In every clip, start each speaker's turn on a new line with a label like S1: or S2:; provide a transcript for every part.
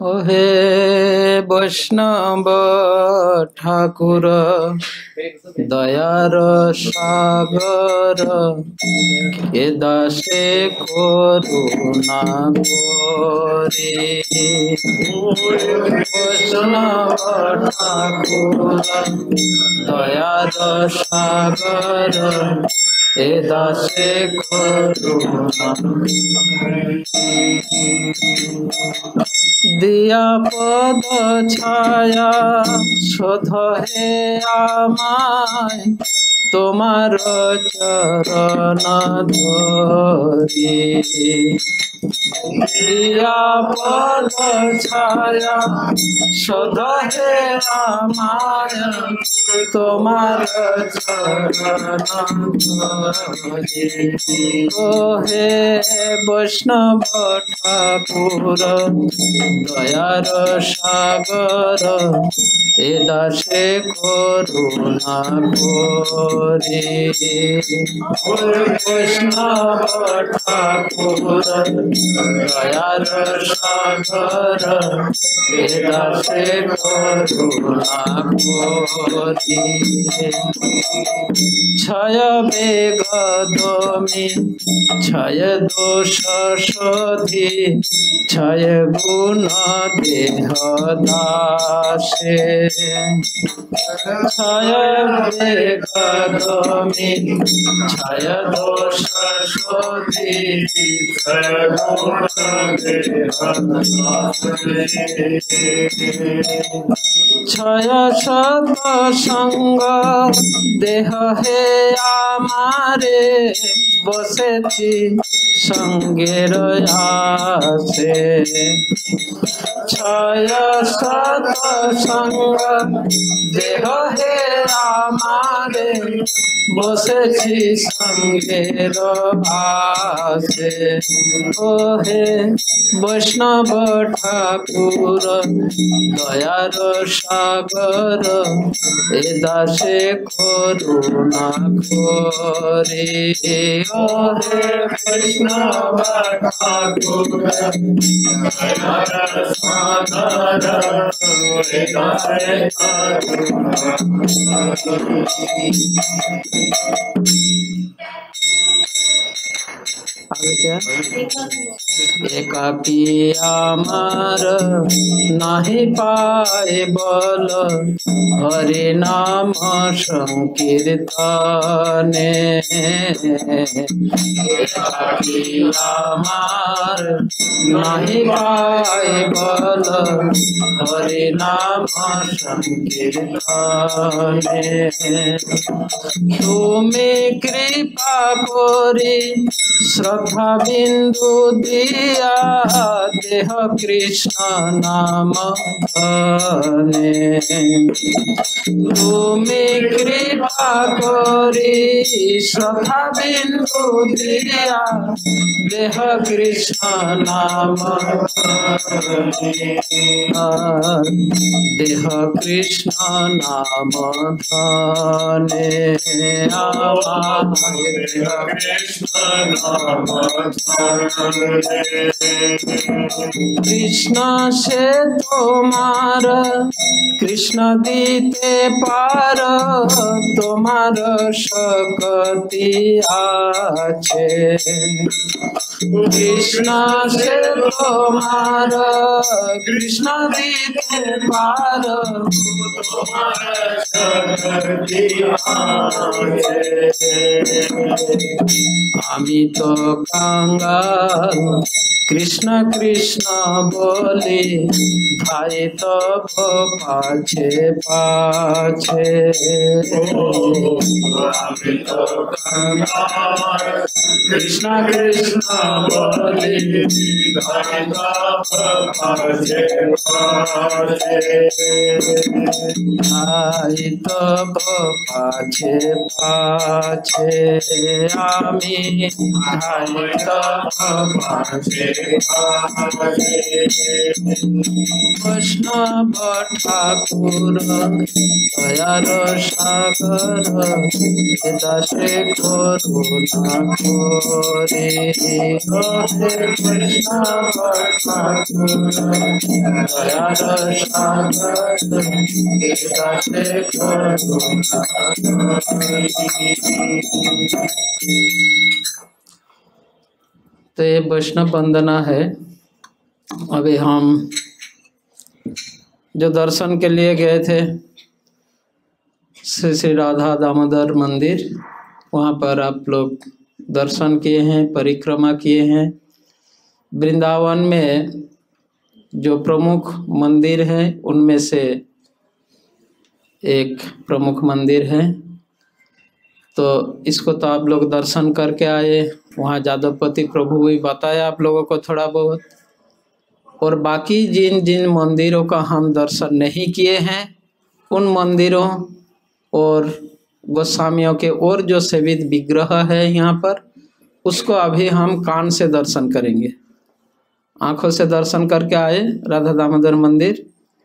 S1: ओहे वैष्णव ठाकुर दयार सागर के दासे करुणा करे वैष्णव ठाकुर दयार सागर ए दासे करुणा दिया पद छाया शोध हे आमाय তোমার চরণ ধরি দিয়া পদ ছায়া শোধ হে আমায় তোমার চরণ ধরি ও হে বৈষ্ণব ঠাকুর দয়ার সাগর এ দাসে করুণা করে বৈষ্ণব ঠাকুর দয়ার সাগর এ দাসে করুণা করে ছয় বেগ দমি ছয় দোষ শোধি ছয় গুণ দেহ দাসে ছয় বেগ দমি ছয় দোষ শোধি ছয় গুণ দেহ ছয় শত সঙ্গ দেহ হে আমারে বসেছি সঙ্গের আসে ছয় শত সঙ্গ দেহ হে আমারে বসেছি সঙ্গের আসে ও হে বৈষ্ণব ঠাকুর দয়ার সাগর এ দাসে করুণা করে ও হে বৈষ্ণব ঠাকুর দয়ার সাগর এ দাসে করুণা आगे क्या एकाकी आमार नहीं पाए बल हरि नाम संकीर्तने एकाकी आमार नहीं पाए बल हरि नाम संकीर्तने तुमी कृपा करी श्रद्धा बिंदु दिया देह कृष्ण नाम धने तुमी कृपा करी श्रद्धा बिंदु दिया देह कृष्ण नाम देह कृष्ण नाम धने कृष्ण से तुम्हार कृष्ण दीते पार तुम्हार शक्ति आछे कृष्ण से तुम्हार कृष्ण दीते पार तुम्हार शक्ति आछे आमी तो कांगाल कृष्ण कृष्ण बोली भाई तब पाछे पाछे कृष्ण कृष्ण बोली भाई तब पाछे पाछे भाई तब पाछे पाछे आमी भाई तब पाछे वैष्णव ठाकुर दयार सागर दासे करुणा करे वैष्णव ठाकुर दयार सागर दासे करुणा तो ये वैष्णव वंदना है। अभी हम जो दर्शन के लिए गए थे श्री श्री राधा दामोदर मंदिर, वहाँ पर आप लोग दर्शन किए हैं, परिक्रमा किए हैं। वृंदावन में जो प्रमुख मंदिर हैं उनमें से एक प्रमुख मंदिर है, तो इसको तो आप लोग दर्शन करके आए। वहाँ जादवपति प्रभु भी बताया आप लोगों को थोड़ा बहुत। और बाकी जिन जिन मंदिरों का हम दर्शन नहीं किए हैं उन मंदिरों और गोस्वामियों के और जो सेवित विग्रह है यहाँ पर, उसको अभी हम कान से दर्शन करेंगे। आँखों से दर्शन करके आए राधा दामोदर मंदिर।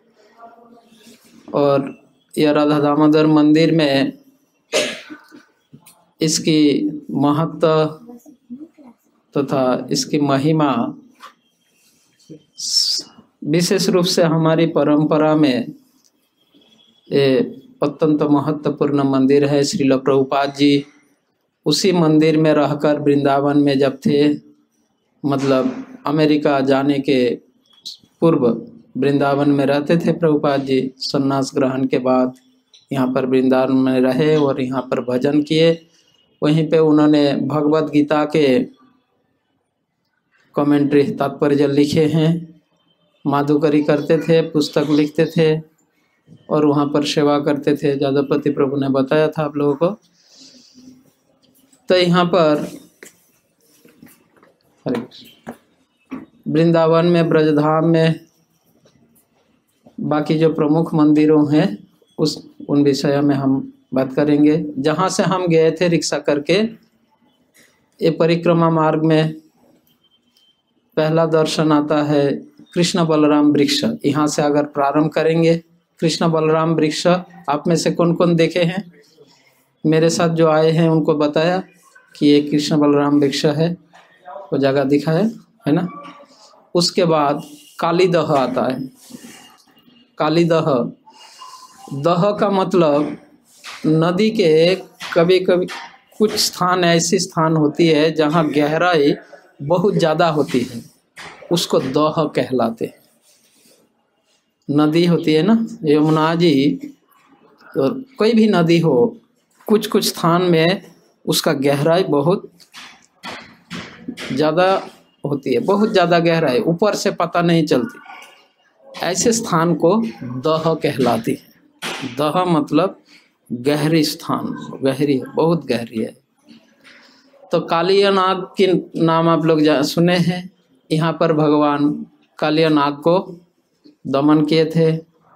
S1: और यह राधा दामोदर मंदिर में इसकी महत्व तथा इसकी महिमा विशेष रूप से हमारी परंपरा में ये अत्यंत महत्वपूर्ण मंदिर है। श्रील प्रभुपाद जी उसी मंदिर में रहकर वृंदावन में जब थे, मतलब अमेरिका जाने के पूर्व वृंदावन में रहते थे प्रभुपाद जी। संन्यास ग्रहण के बाद यहाँ पर वृंदावन में रहे और यहाँ पर भजन किए। वहीं पे उन्होंने भगवत गीता के कमेंट्री तात्पर्य लिखे हैं, माधुकरी करते थे, पुस्तक लिखते थे और वहाँ पर सेवा करते थे। जादवपति प्रभु ने बताया था आप लोगों को। तो यहाँ पर वृंदावन में, ब्रजधाम में बाकी जो प्रमुख मंदिरों हैं उन विषयों में हम बात करेंगे। जहाँ से हम गए थे रिक्शा करके, ये परिक्रमा मार्ग में पहला दर्शन आता है कृष्ण बलराम वृक्ष। यहाँ से अगर प्रारंभ करेंगे, कृष्ण बलराम वृक्ष आप में से कौन कौन देखे हैं? मेरे साथ जो आए हैं उनको बताया कि ये कृष्ण बलराम वृक्ष है, वो जगह दिखा है ना। उसके बाद कालीदह आता है। कालीदह, दह का मतलब नदी के कभी कभी कुछ स्थान ऐसी स्थान होती है जहाँ गहराई बहुत ज़्यादा होती है, उसको दह कहलाते हैं। नदी होती है ना, यमुना जी, तो कोई भी नदी हो, कुछ कुछ स्थान में उसका गहराई बहुत ज़्यादा होती है, बहुत ज़्यादा गहराई, ऊपर से पता नहीं चलती। ऐसे स्थान को दह कहलाती है। दह मतलब गहरी स्थान, गहरी, बहुत गहरी है। तो कालियानाग के नाम आप लोग सुने हैं। यहाँ पर भगवान कालियानाग को दमन किए थे।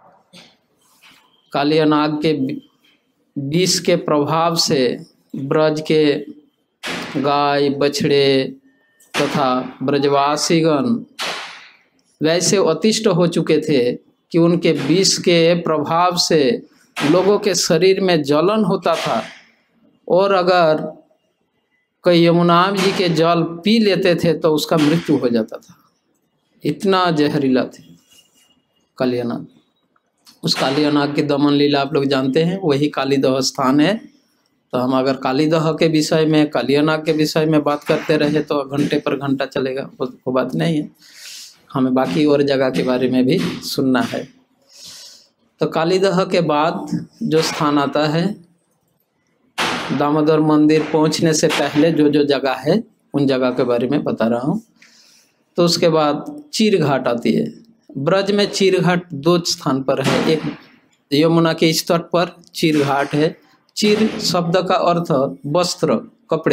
S1: कालियानाग के विष के प्रभाव से ब्रज के गाय बछड़े तथा ब्रजवासीगण वैसे अतिष्ट हो चुके थे कि उनके विष के प्रभाव से लोगों के शरीर में जलन होता था, और अगर कोई यमुना जी के जल पी लेते थे तो उसका मृत्यु हो जाता था। इतना जहरीला थे कालियानाग। उस कालियानाग की दमन लीला आप लोग जानते हैं, वही कालीदह स्थान है। तो हम अगर कालीदह के विषय में, कालियानाग के विषय में बात करते रहे तो घंटे पर घंटा चलेगा, वो बात नहीं है। हमें बाकी और जगह के बारे में भी सुनना है। तो कालीदह के बाद जो स्थान आता है, दामोदर मंदिर पहुंचने से पहले जो जो जगह है उन जगह के बारे में बता रहा हूँ। तो उसके बाद चीर घाट आती है। ब्रज में चीर घाट दो स्थान पर है। एक यमुना के इस तट पर चीर घाट है। चीर शब्द का अर्थ वस्त्र, कपड़े।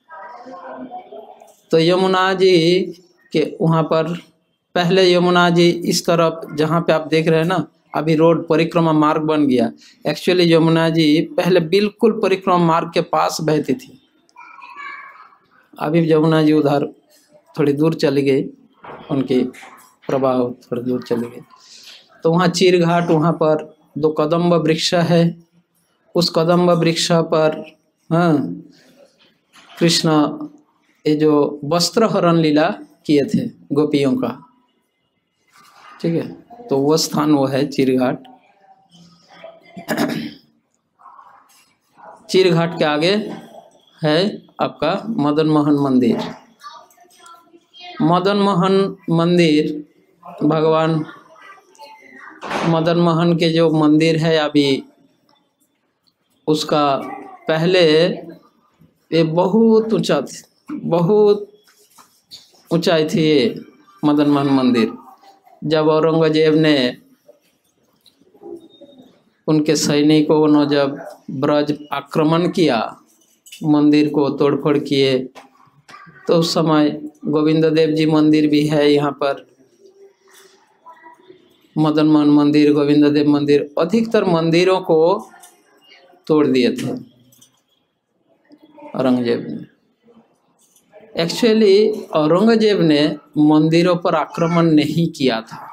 S1: तो यमुना जी के वहाँ पर पहले यमुना जी इस तरफ जहाँ पे आप देख रहे हैं ना, अभी रोड परिक्रमा मार्ग बन गया। एक्चुअली यमुना जी पहले बिल्कुल परिक्रमा मार्ग के पास बहती थी। अभी यमुना जी उधर थोड़ी दूर चली गई, उनकी प्रभाव थोड़ी दूर चली गई। तो वहाँ चीर घाट, वहाँ पर 2 कदम्ब वृक्ष है। उस कदम्ब वृक्ष पर कृष्ण ये जो वस्त्र हरण लीला किए थे गोपियों का, ठीक है। तो वो स्थान वो है चीर घाट। चीर घाट के आगे है आपका मदन मोहन मंदिर। मदन मोहन मंदिर, भगवान मदन मोहन के जो मंदिर है अभी, उसका पहले ये बहुत ऊंचा, बहुत ऊंचाई थी ये मदन मोहन मंदिर। जब औरंगजेब ने उनके सैनिकों ने जब ब्रज आक्रमण किया, मंदिर को तोड़फोड़ किए, तो उस समय गोविंद देव जी मंदिर भी है यहाँ पर। मदन मोहन मंदिर, गोविंद देव मंदिर, अधिकतर मंदिरों को तोड़ दिए थे औरंगजेब ने। एक्चुअली औरंगजेब ने मंदिरों पर आक्रमण नहीं किया था।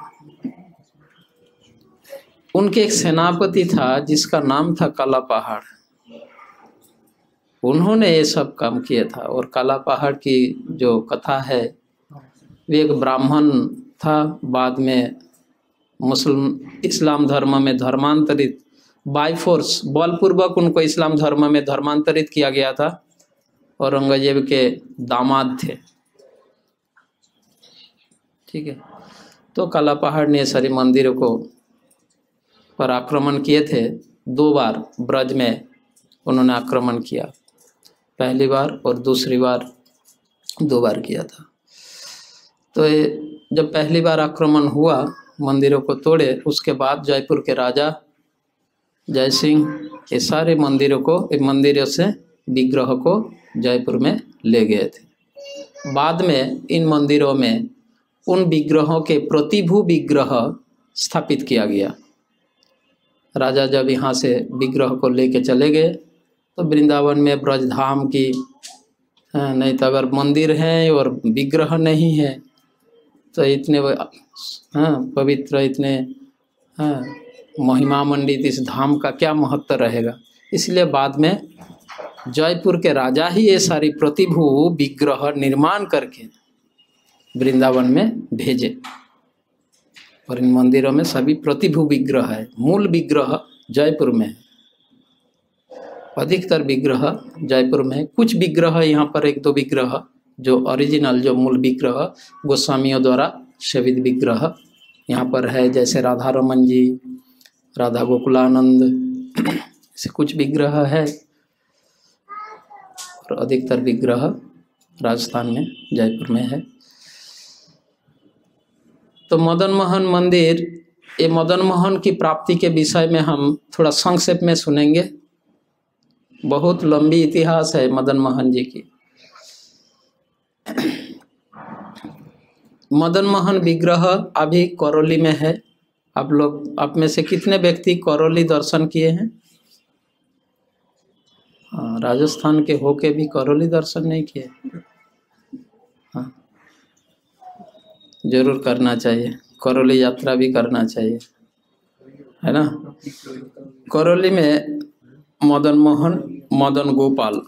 S1: उनके एक सेनापति था जिसका नाम था काला पहाड़, उन्होंने ये सब काम किया था। और काला पहाड़ की जो कथा है, वे एक ब्राह्मण था, बाद में इस्लाम धर्म में धर्मांतरित, बाय फोर्स, बलपूर्वक उनको इस्लाम धर्म में धर्मांतरित किया गया था। औरंगजेब के दामाद थे, ठीक है। तो काला पहाड़ ने सारी मंदिरों को पर आक्रमण किए थे। 2 बार ब्रज में उन्होंने आक्रमण किया, पहली बार और दूसरी बार 2 बार किया था। तो जब पहली बार आक्रमण हुआ, मंदिरों को तोड़े, उसके बाद जयपुर के राजा जय सिंह ये सारे मंदिरों को, मंदिरों से विग्रह को जयपुर में ले गए थे। बाद में इन मंदिरों में उन विग्रहों के प्रतिभू विग्रह स्थापित किया गया। राजा जब यहाँ से विग्रह को लेके चले गए तो वृंदावन में ब्रजधाम की, नहीं तो अगर मंदिर है और विग्रह नहीं है तो इतने पवित्र, इतने महिमा मंडित इस धाम का क्या महत्व रहेगा। इसलिए बाद में जयपुर के राजा ही ये सारी प्रतिभू विग्रह निर्माण करके वृंदावन में भेजे। और इन मंदिरों में सभी प्रतिभू विग्रह है। मूल विग्रह जयपुर में है, अधिकतर विग्रह जयपुर में है। कुछ विग्रह यहाँ पर 1-2 विग्रह जो ओरिजिनल, जो मूल विग्रह गोस्वामियों द्वारा सेवित विग्रह यहाँ पर है, जैसे राधा रमन जी, राधा गोकुलानंद, ऐसे कुछ विग्रह है। और अधिकतर विग्रह राजस्थान में, जयपुर में है। तो मदन मोहन मंदिर, ये मदन मोहन की प्राप्ति के विषय में हम थोड़ा संक्षेप में सुनेंगे। बहुत लंबी इतिहास है मदन मोहन जी की। मदन मोहन विग्रह अभी करौली में है। आप लोग, आप में से कितने व्यक्ति करौली दर्शन किए हैं? राजस्थान के होके भी करौली दर्शन नहीं किए? हाँ, जरूर करना चाहिए, करौली यात्रा भी करना चाहिए, है ना। करौली में मदन मोहन, मदन गोपाल,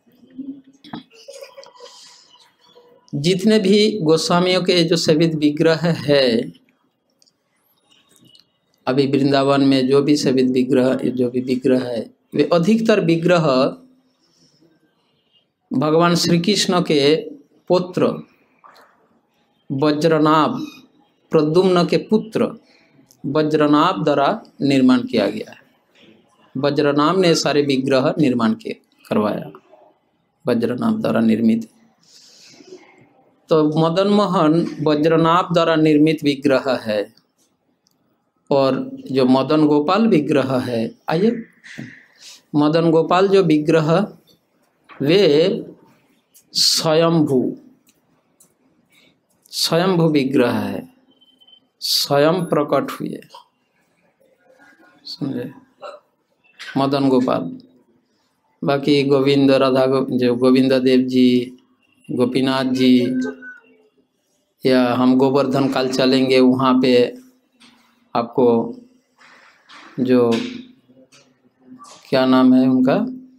S1: जितने भी गोस्वामियों के जो सेवित विग्रह है अभी वृंदावन में, जो भी सेवित विग्रह, जो भी विग्रह है, वे अधिकतर विग्रह भगवान श्री कृष्ण के पुत्र वज्रनाभ, प्रद्युम्न के पुत्र वज्रनाभ द्वारा निर्माण किया गया है। वज्रनाभ ने सारे विग्रह निर्माण करवाया, वज्रनाभ द्वारा निर्मित। तो मदन मोहन वज्रनाभ द्वारा निर्मित विग्रह है। और जो मदन गोपाल विग्रह है, आइए, मदन गोपाल जो विग्रह, वे स्वयंभू विग्रह है, स्वयं प्रकट हुए, समझे, मदन गोपाल। बाकी गोविंद, राधा, जो गोविंद देव जी, गोपीनाथ जी, या हम गोवर्धन काल चलेंगे, वहाँ पे आपको जो क्या नाम है उनका,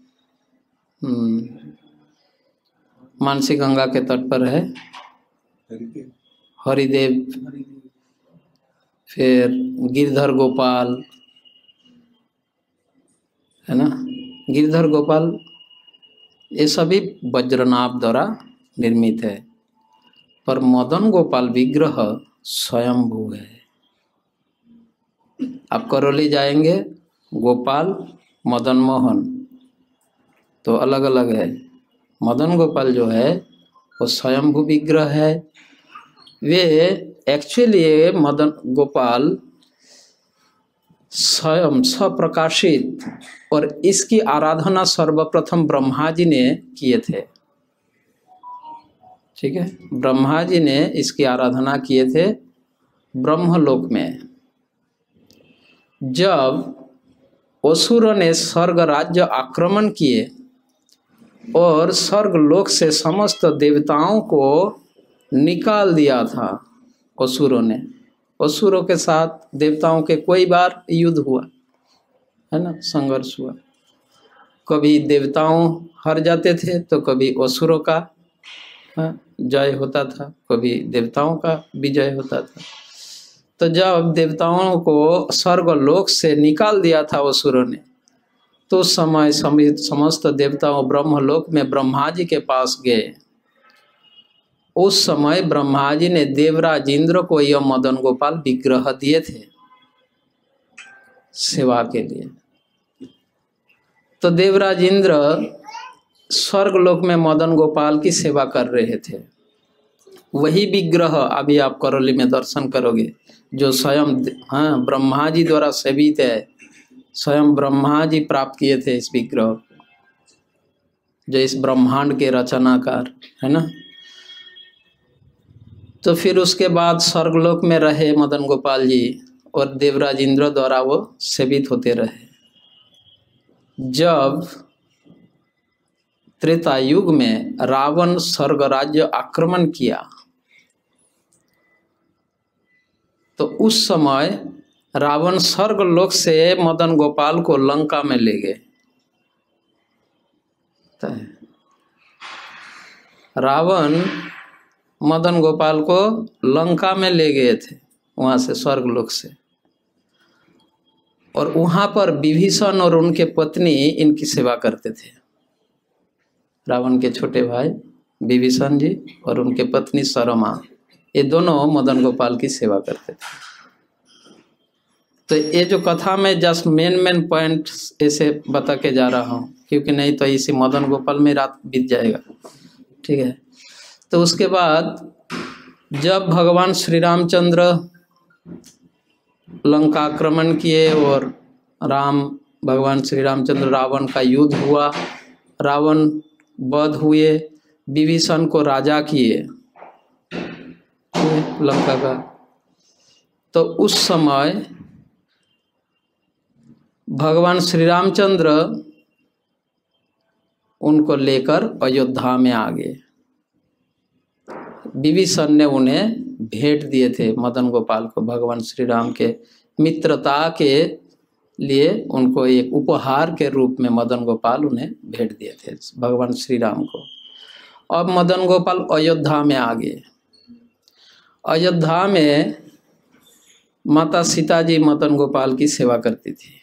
S1: मानसी गंगा के तट पर है हरिदेव, फिर गिरधर गोपाल है ना, गिरधर गोपाल ये सभी वज्रनाभ द्वारा निर्मित है, पर मदन गोपाल विग्रह स्वयंभू है। आप करौली जाएंगे, गोपाल मदन मोहन तो अलग अलग है, मदन गोपाल जो है वो स्वयंभू विग्रह है। वे एक्चुअली मदन गोपाल स्वयं स्वप्रकाशित, और इसकी आराधना सर्वप्रथम ब्रह्मा जी ने किए थे। ठीक है, ब्रह्मा जी ने इसकी आराधना किए थे ब्रह्मलोक में। जब असुरों ने स्वर्ग राज्य आक्रमण किए और स्वर्गलोक से समस्त देवताओं को निकाल दिया था असुरों ने, असुरों के साथ देवताओं के कई बार युद्ध हुआ है ना, संघर्ष हुआ, कभी देवताओं हार जाते थे तो कभी असुरों का जय होता था, कभी देवताओं का विजय होता था। तो जब देवताओं को स्वर्गलोक से निकाल दिया था असुरों ने, तो उस समय समस्त देवताओं ब्रह्मलोक में ब्रह्मा जी के पास गए। उस समय ब्रह्मा जी ने देवराज इंद्र को यह मदन गोपाल विग्रह दिए थे सेवा के लिए। तो देवराज इंद्र स्वर्गलोक में मदन गोपाल की सेवा कर रहे थे। वही विग्रह अभी आप करौली में दर्शन करोगे, जो स्वयं ब्रह्मा जी द्वारा सेवित है, स्वयं ब्रह्मा जी प्राप्त किए थे इस विग्रह, जो इस ब्रह्मांड के रचनाकार है ना। तो फिर उसके बाद स्वर्गलोक में रहे मदन गोपाल जी, और देवराज इंद्र द्वारा वो सेवित होते रहे। जब त्रेता युग में रावण स्वर्ग राज्य आक्रमण किया, तो उस समय रावण स्वर्गलोक से मदन गोपाल को लंका में ले गए। रावण मदन गोपाल को लंका में ले गए थे वहां से, स्वर्गलोक से, और वहां पर विभीषण और उनके पत्नी इनकी सेवा करते थे। रावण के छोटे भाई विभीषण जी और उनके पत्नी सरमा, ये दोनों मदन गोपाल की सेवा करते थे। तो ये जो कथा में जस्ट मेन पॉइंट ऐसे बता के जा रहा हूँ, क्योंकि नहीं तो इसी मदन गोपाल में रात बीत जाएगा। ठीक है, तो उसके बाद जब भगवान श्री रामचंद्र लंका आक्रमण किए और भगवान श्री रामचंद्र रावण का युद्ध हुआ, रावण वध हुए, विभीषण को राजा किए लंका का। तो उस समय भगवान श्री रामचंद्र उनको लेकर अयोध्या में आ गए। विभीषण ने उन्हें भेंट दिए थे मदन गोपाल को, भगवान श्री राम के मित्रता के लिए उनको एक उपहार के रूप में मदन गोपाल उन्हें भेंट दिए थे भगवान श्री राम को। अब मदन गोपाल अयोध्या में आ गए। अयोध्या में माता सीता जी मदन गोपाल की सेवा करती थी।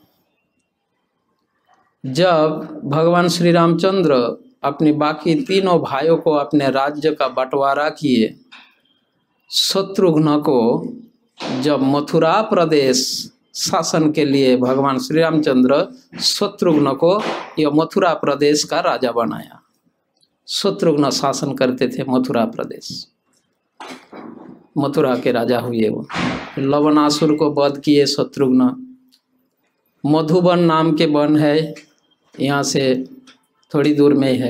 S1: जब भगवान श्री रामचंद्र अपने बाकी तीनों भाइयों को अपने राज्य का बंटवारा किए, शत्रुघ्न को जब मथुरा प्रदेश शासन के लिए भगवान श्री रामचंद्र शत्रुघ्न को यह मथुरा प्रदेश का राजा बनाया। शत्रुघ्न शासन करते थे मथुरा प्रदेश, मथुरा के राजा हुए वो। लवणासुर को वध किए शत्रुघ्न। मधुबन नाम के वन है, यहाँ से थोड़ी दूर में है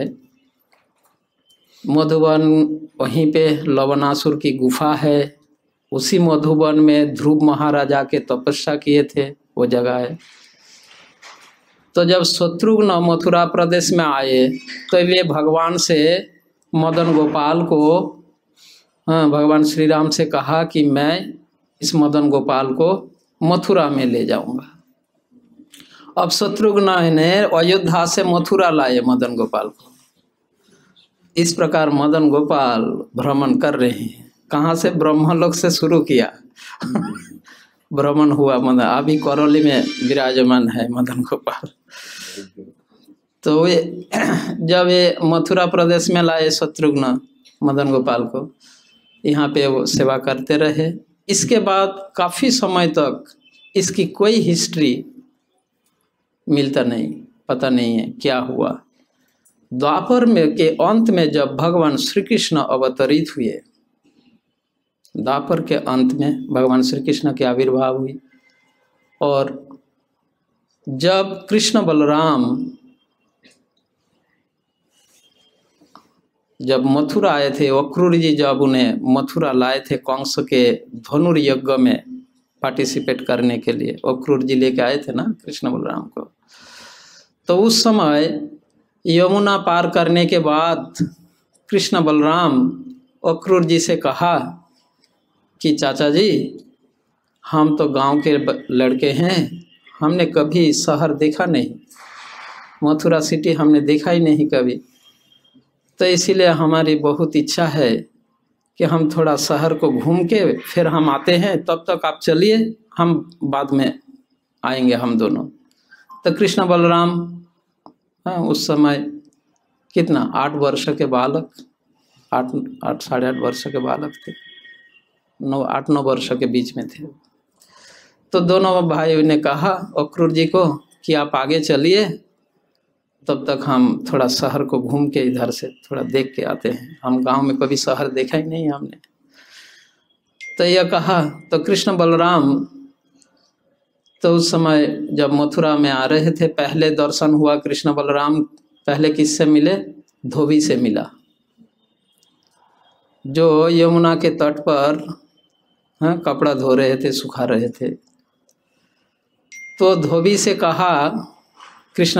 S1: मधुबन, वहीं पे लवणासुर की गुफा है। उसी मधुबन में ध्रुव महाराजा के तपस्या किए थे, वो जगह है। तो जब शत्रुघ्न मथुरा प्रदेश में आए तो वे भगवान से मदन गोपाल को हाँ, भगवान श्री राम से कहा कि मैं इस मदन गोपाल को मथुरा में ले जाऊंगा। अब शत्रुघ्न ने अयोध्या से मथुरा लाए मदन गोपाल को। इस प्रकार मदन गोपाल भ्रमण कर रहे हैं। कहाँ से? ब्रह्मलोक से शुरू किया भ्रमण हुआ मदन, अभी करौली में विराजमान है मदन गोपाल। तो वे जब ये मथुरा प्रदेश में लाए शत्रुघ्न मदन गोपाल को, यहाँ पे वो सेवा करते रहे। इसके बाद काफ़ी समय तक इसकी कोई हिस्ट्री मिलता नहीं, पता नहीं है क्या हुआ। द्वापर में के अंत में जब भगवान श्री कृष्ण अवतरित हुए, द्वापर के अंत में भगवान श्री कृष्ण की आविर्भाव हुई, और जब कृष्ण बलराम जब मथुरा आए थे, अक्रूर जी जब उन्हें मथुरा लाए थे कंस के धनुर्यज्ञ में पार्टिसिपेट करने के लिए, अक्रूर जी लेके आए थे ना कृष्ण बलराम को। तो उस समय यमुना पार करने के बाद कृष्ण बलराम अक्रूर जी से कहा कि चाचा जी, हम तो गांव के लड़के हैं, हमने कभी शहर देखा नहीं, मथुरा सिटी हमने देखा ही नहीं कभी, तो इसीलिए हमारी बहुत इच्छा है कि हम थोड़ा शहर को घूम के फिर हम आते हैं, तब तक आप चलिए, हम बाद में आएंगे हम दोनों। तो कृष्ण बलराम, हाँ, उस समय कितना 8 वर्ष के बालक, 8 साढ़े 8 वर्ष के बालक थे, 8-9 वर्ष के बीच में थे। तो दोनों भाइयों ने कहा अक्रूर जी को कि आप आगे चलिए, तब तक हम थोड़ा शहर को घूम के इधर से थोड़ा देख के आते हैं, हम गांव में कभी शहर देखा ही नहीं हमने। तो यह कहा तो कृष्ण बलराम तो उस समय जब मथुरा में आ रहे थे, पहले दर्शन हुआ कृष्ण बलराम पहले किससे मिले? धोबी से मिला, जो यमुना के तट पर, हाँ, कपड़ा धो रहे थे, सुखा रहे थे। तो धोबी से कहा कृष्ण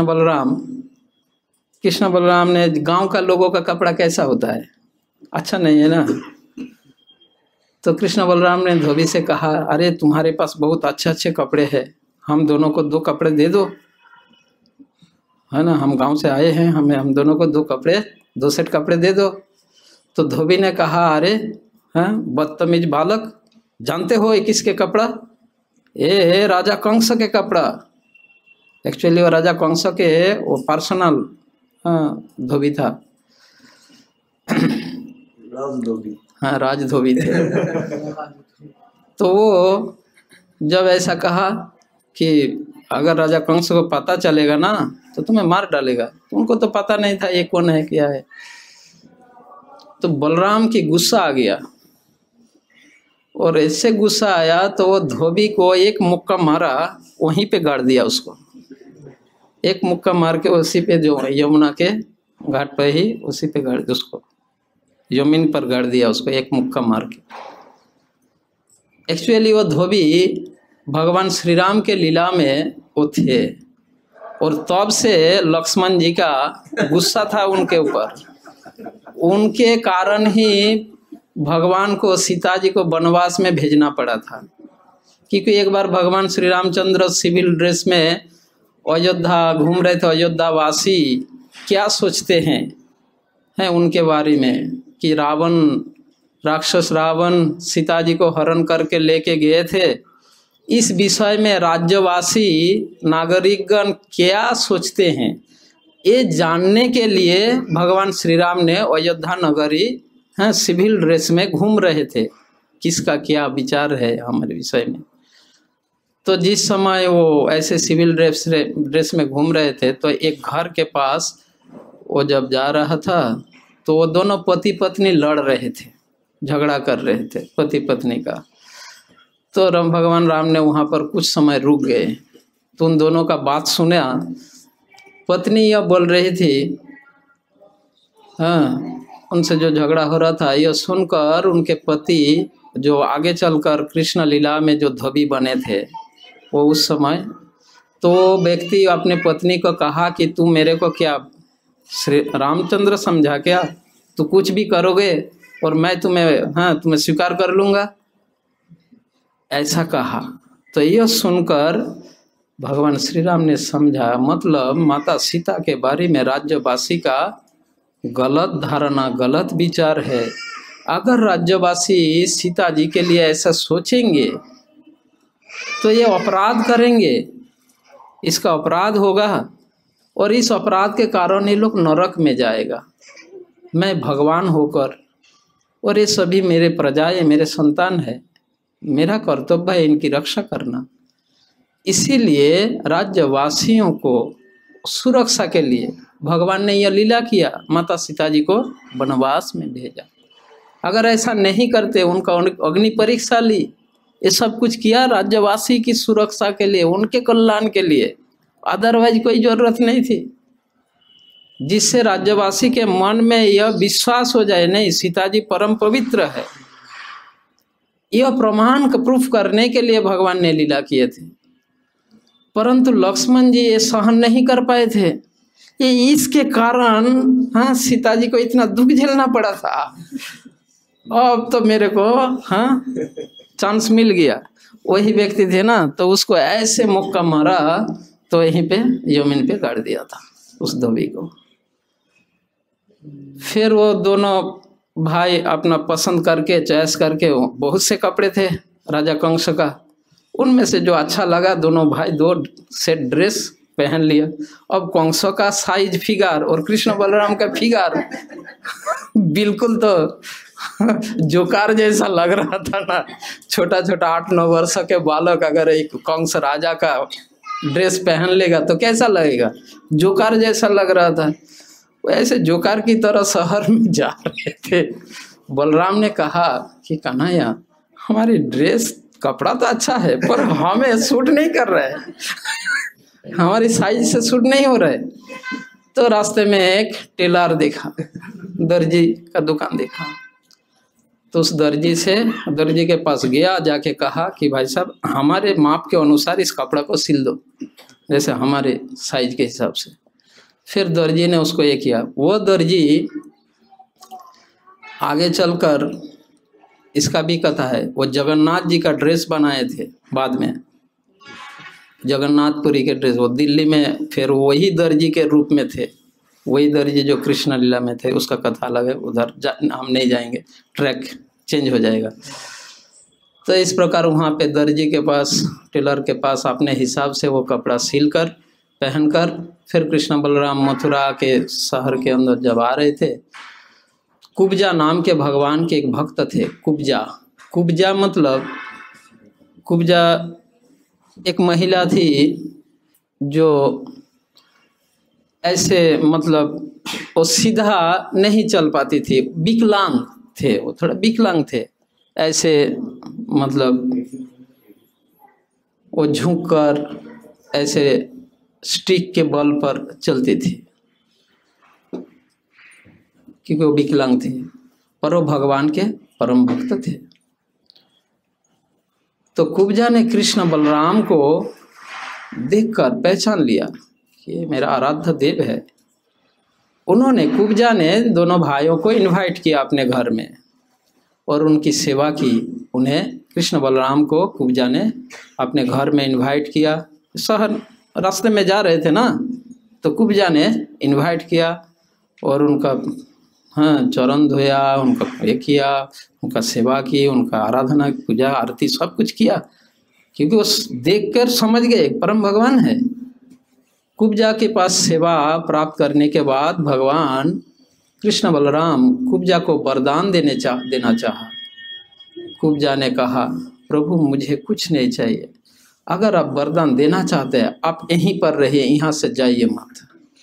S1: बलराम ने, गांव का लोगों का कपड़ा कैसा होता है? अच्छा नहीं है ना। तो कृष्ण बलराम ने धोबी से कहा, अरे तुम्हारे पास बहुत अच्छे अच्छे कपड़े हैं, हम दोनों को 2 कपड़े दे दो, है ना, हम गांव से आए हैं, हम दोनों को 2 सेट कपड़े दे दो। तो धोबी ने कहा, अरे हाँ, बदतमीज बालक, जानते हो ये किसके कपड़ा? ये है राजा कंस के कपड़ा। एक्चुअली वो राजा कंस के वो पर्सनल धोबी था, राजधोबी, हाँ, राजधोबी थे। तो वो जब ऐसा कहा कि अगर राजा कंस को पता चलेगा ना तो तुम्हें मार डालेगा, तो उनको तो पता नहीं था ये कौन है क्या है। तो बलराम की गुस्सा आ गया, और ऐसे गुस्सा आया तो वो धोबी को एक मुक्का मारा, वहीं पे गाड़ दिया उसको, एक मुक्का मार के उसी पे, जो यमुना के घाट पे ही उसी पे गाड़, उसको जमीन पर गाड़ दिया उसको, एक मुक्का मार के। एक्चुअली वो धोबी भगवान श्री राम के लीला में वो थे, और तब से लक्ष्मण जी का गुस्सा था उनके ऊपर, उनके कारण ही भगवान को, सीता जी को वनवास में भेजना पड़ा था। क्योंकि एक बार भगवान श्री रामचंद्र सिविल ड्रेस में अयोध्या घूम रहे थे, अयोध्या वासी क्या सोचते हैं उनके बारे में, कि राक्षस रावण सीता जी को हरण करके लेके गए थे। इस विषय में राज्यवासी नागरिकगण क्या सोचते हैं, ये जानने के लिए भगवान श्री राम ने अयोध्या नगरी सिविल ड्रेस में घूम रहे थे, किसका क्या विचार है हमारे विषय में। तो जिस समय वो ऐसे सिविल ड्रेस में घूम रहे थे, तो एक घर के पास वो जब जा रहा था, तो वो दोनों पति पत्नी लड़ रहे थे, झगड़ा कर रहे थे पति पत्नी का। तो भगवान राम ने वहाँ पर कुछ समय रुक गए, तो उन दोनों का बात सुना। पत्नी यह बोल रही थी, हाँ, उनसे जो झगड़ा हो रहा था, यह सुनकर उनके पति, जो आगे चलकर कृष्ण लीला में जो धोबी बने थे, वो उस समय तो व्यक्ति अपने पत्नी को कहा कि तू मेरे को क्या श्री रामचंद्र समझा क्या, तू कुछ भी करोगे और मैं तुम्हें स्वीकार कर लूँगा, ऐसा कहा। तो यह सुनकर भगवान श्री राम ने समझा, मतलब माता सीता के बारे में राज्यवासी का गलत धारणा, गलत विचार है। अगर राज्यवासी सीता जी के लिए ऐसा सोचेंगे तो ये अपराध करेंगे, इसका अपराध होगा और इस अपराध के कारण ये लोग नरक में जाएगा। मैं भगवान होकर, और ये सभी मेरे प्रजा है, मेरे संतान है, मेरा कर्तव्य है इनकी रक्षा करना। इसीलिए राज्यवासियों को सुरक्षा के लिए भगवान ने यह लीला किया, माता सीता जी को वनवास में भेजा। अगर ऐसा नहीं करते, उनका अग्नि परीक्षा ली, ये सब कुछ किया राज्यवासी की सुरक्षा के लिए, उनके कल्याण के लिए, अदरवाइज कोई जरूरत नहीं थी। जिससे राज्यवासी के मन में यह विश्वास हो जाए, नहीं सीता जी परम पवित्र है, यह प्रमाण का प्रूफ करने के लिए भगवान ने लीला किए थे। परंतु लक्ष्मण जी ये सहन नहीं कर पाए थे, ये इसके कारण सीता जी को इतना दुख झेलना पड़ा था। अब तो मेरे को चांस मिल गया। वही व्यक्ति थे ना, तो उसको ऐसे मुक्का मारा तो यहीं पे जमीन पे गाड़ दिया था उस धोबी को। फिर वो दोनों भाई अपना पसंद करके, चॉइस करके, बहुत से कपड़े थे राजा कंस का, उनमें से जो अच्छा लगा दोनों भाई 2 सेट ड्रेस पहन लिया। अब कंस का साइज फिगर और कृष्ण बलराम का फिगर बिल्कुल तो जोकार जैसा लग रहा था ना। छोटा छोटा 8-9 वर्ष के बालक अगर एक कंस राजा का ड्रेस पहन लेगा तो कैसा लगेगा, जोकार जैसा लग रहा था। ऐसे जोकार की तरह शहर में जा रहे थे। बलराम ने कहा कि कन्हैया, हमारी ड्रेस कपड़ा तो अच्छा है पर हमें सूट नहीं कर रहा है, हमारी साइज से सूट नहीं हो रहा है। तो रास्ते में एक टेलर देखा, दर्जी का दुकान देखा, तो उस दर्जी के पास गया, जाके कहा कि भाई साहब हमारे माप के अनुसार इस कपड़ा को सिल दो, जैसे हमारे साइज के हिसाब से। फिर दर्जी ने उसको ये किया। वो दर्जी आगे चलकर, इसका भी कथा है, वो जगन्नाथ जी का ड्रेस बनाए थे बाद में, जगन्नाथपुरी के ड्रेस, वो दिल्ली में फिर वही दर्जी के रूप में थे, वही दर्जी जो कृष्ण लीला में थे, उसका कथा अलग है, उधर हम नहीं जाएंगे, ट्रैक चेंज हो जाएगा। तो इस प्रकार वहाँ पे दर्जी के पास, टेलर के पास अपने हिसाब से वो कपड़ा सिल कर पहनकर फिर कृष्ण बलराम मथुरा के शहर के अंदर जब आ रहे थे, कुब्जा नाम के भगवान के एक भक्त थे। कुब्जा मतलब, कुब्जा एक महिला थी जो ऐसे मतलब वो सीधा नहीं चल पाती थी, विकलांग थे, वो थोड़ा विकलांग थे, ऐसे मतलब वो झुक कर ऐसे स्टिक के बल पर चलती थी क्योंकि वो विकलांग थी, पर वो भगवान के परम भक्त थे। तो कुब्जा ने कृष्ण बलराम को देखकर पहचान लिया कि ये मेरा आराध्य देव है। उन्होंने, कुब्जा ने दोनों भाइयों को इनवाइट किया अपने घर में और उनकी सेवा की। उन्हें, कृष्ण बलराम को कुब्जा ने अपने घर में इनवाइट किया। शहर रास्ते में जा रहे थे ना, तो कुब्जा ने इनवाइट किया और उनका चरण धोया, उनका ये किया, उनका सेवा की, उनका आराधना, पूजा, आरती सब कुछ किया, क्योंकि वो देख कर समझ गए परम भगवान है। कुब्जा के पास सेवा प्राप्त करने के बाद भगवान कृष्ण बलराम कुब्जा को वरदान देना चाहा। कुब्जा ने कहा, प्रभु मुझे कुछ नहीं चाहिए, अगर आप वरदान देना चाहते हैं आप यहीं पर रहिए, यहाँ से जाइए मत।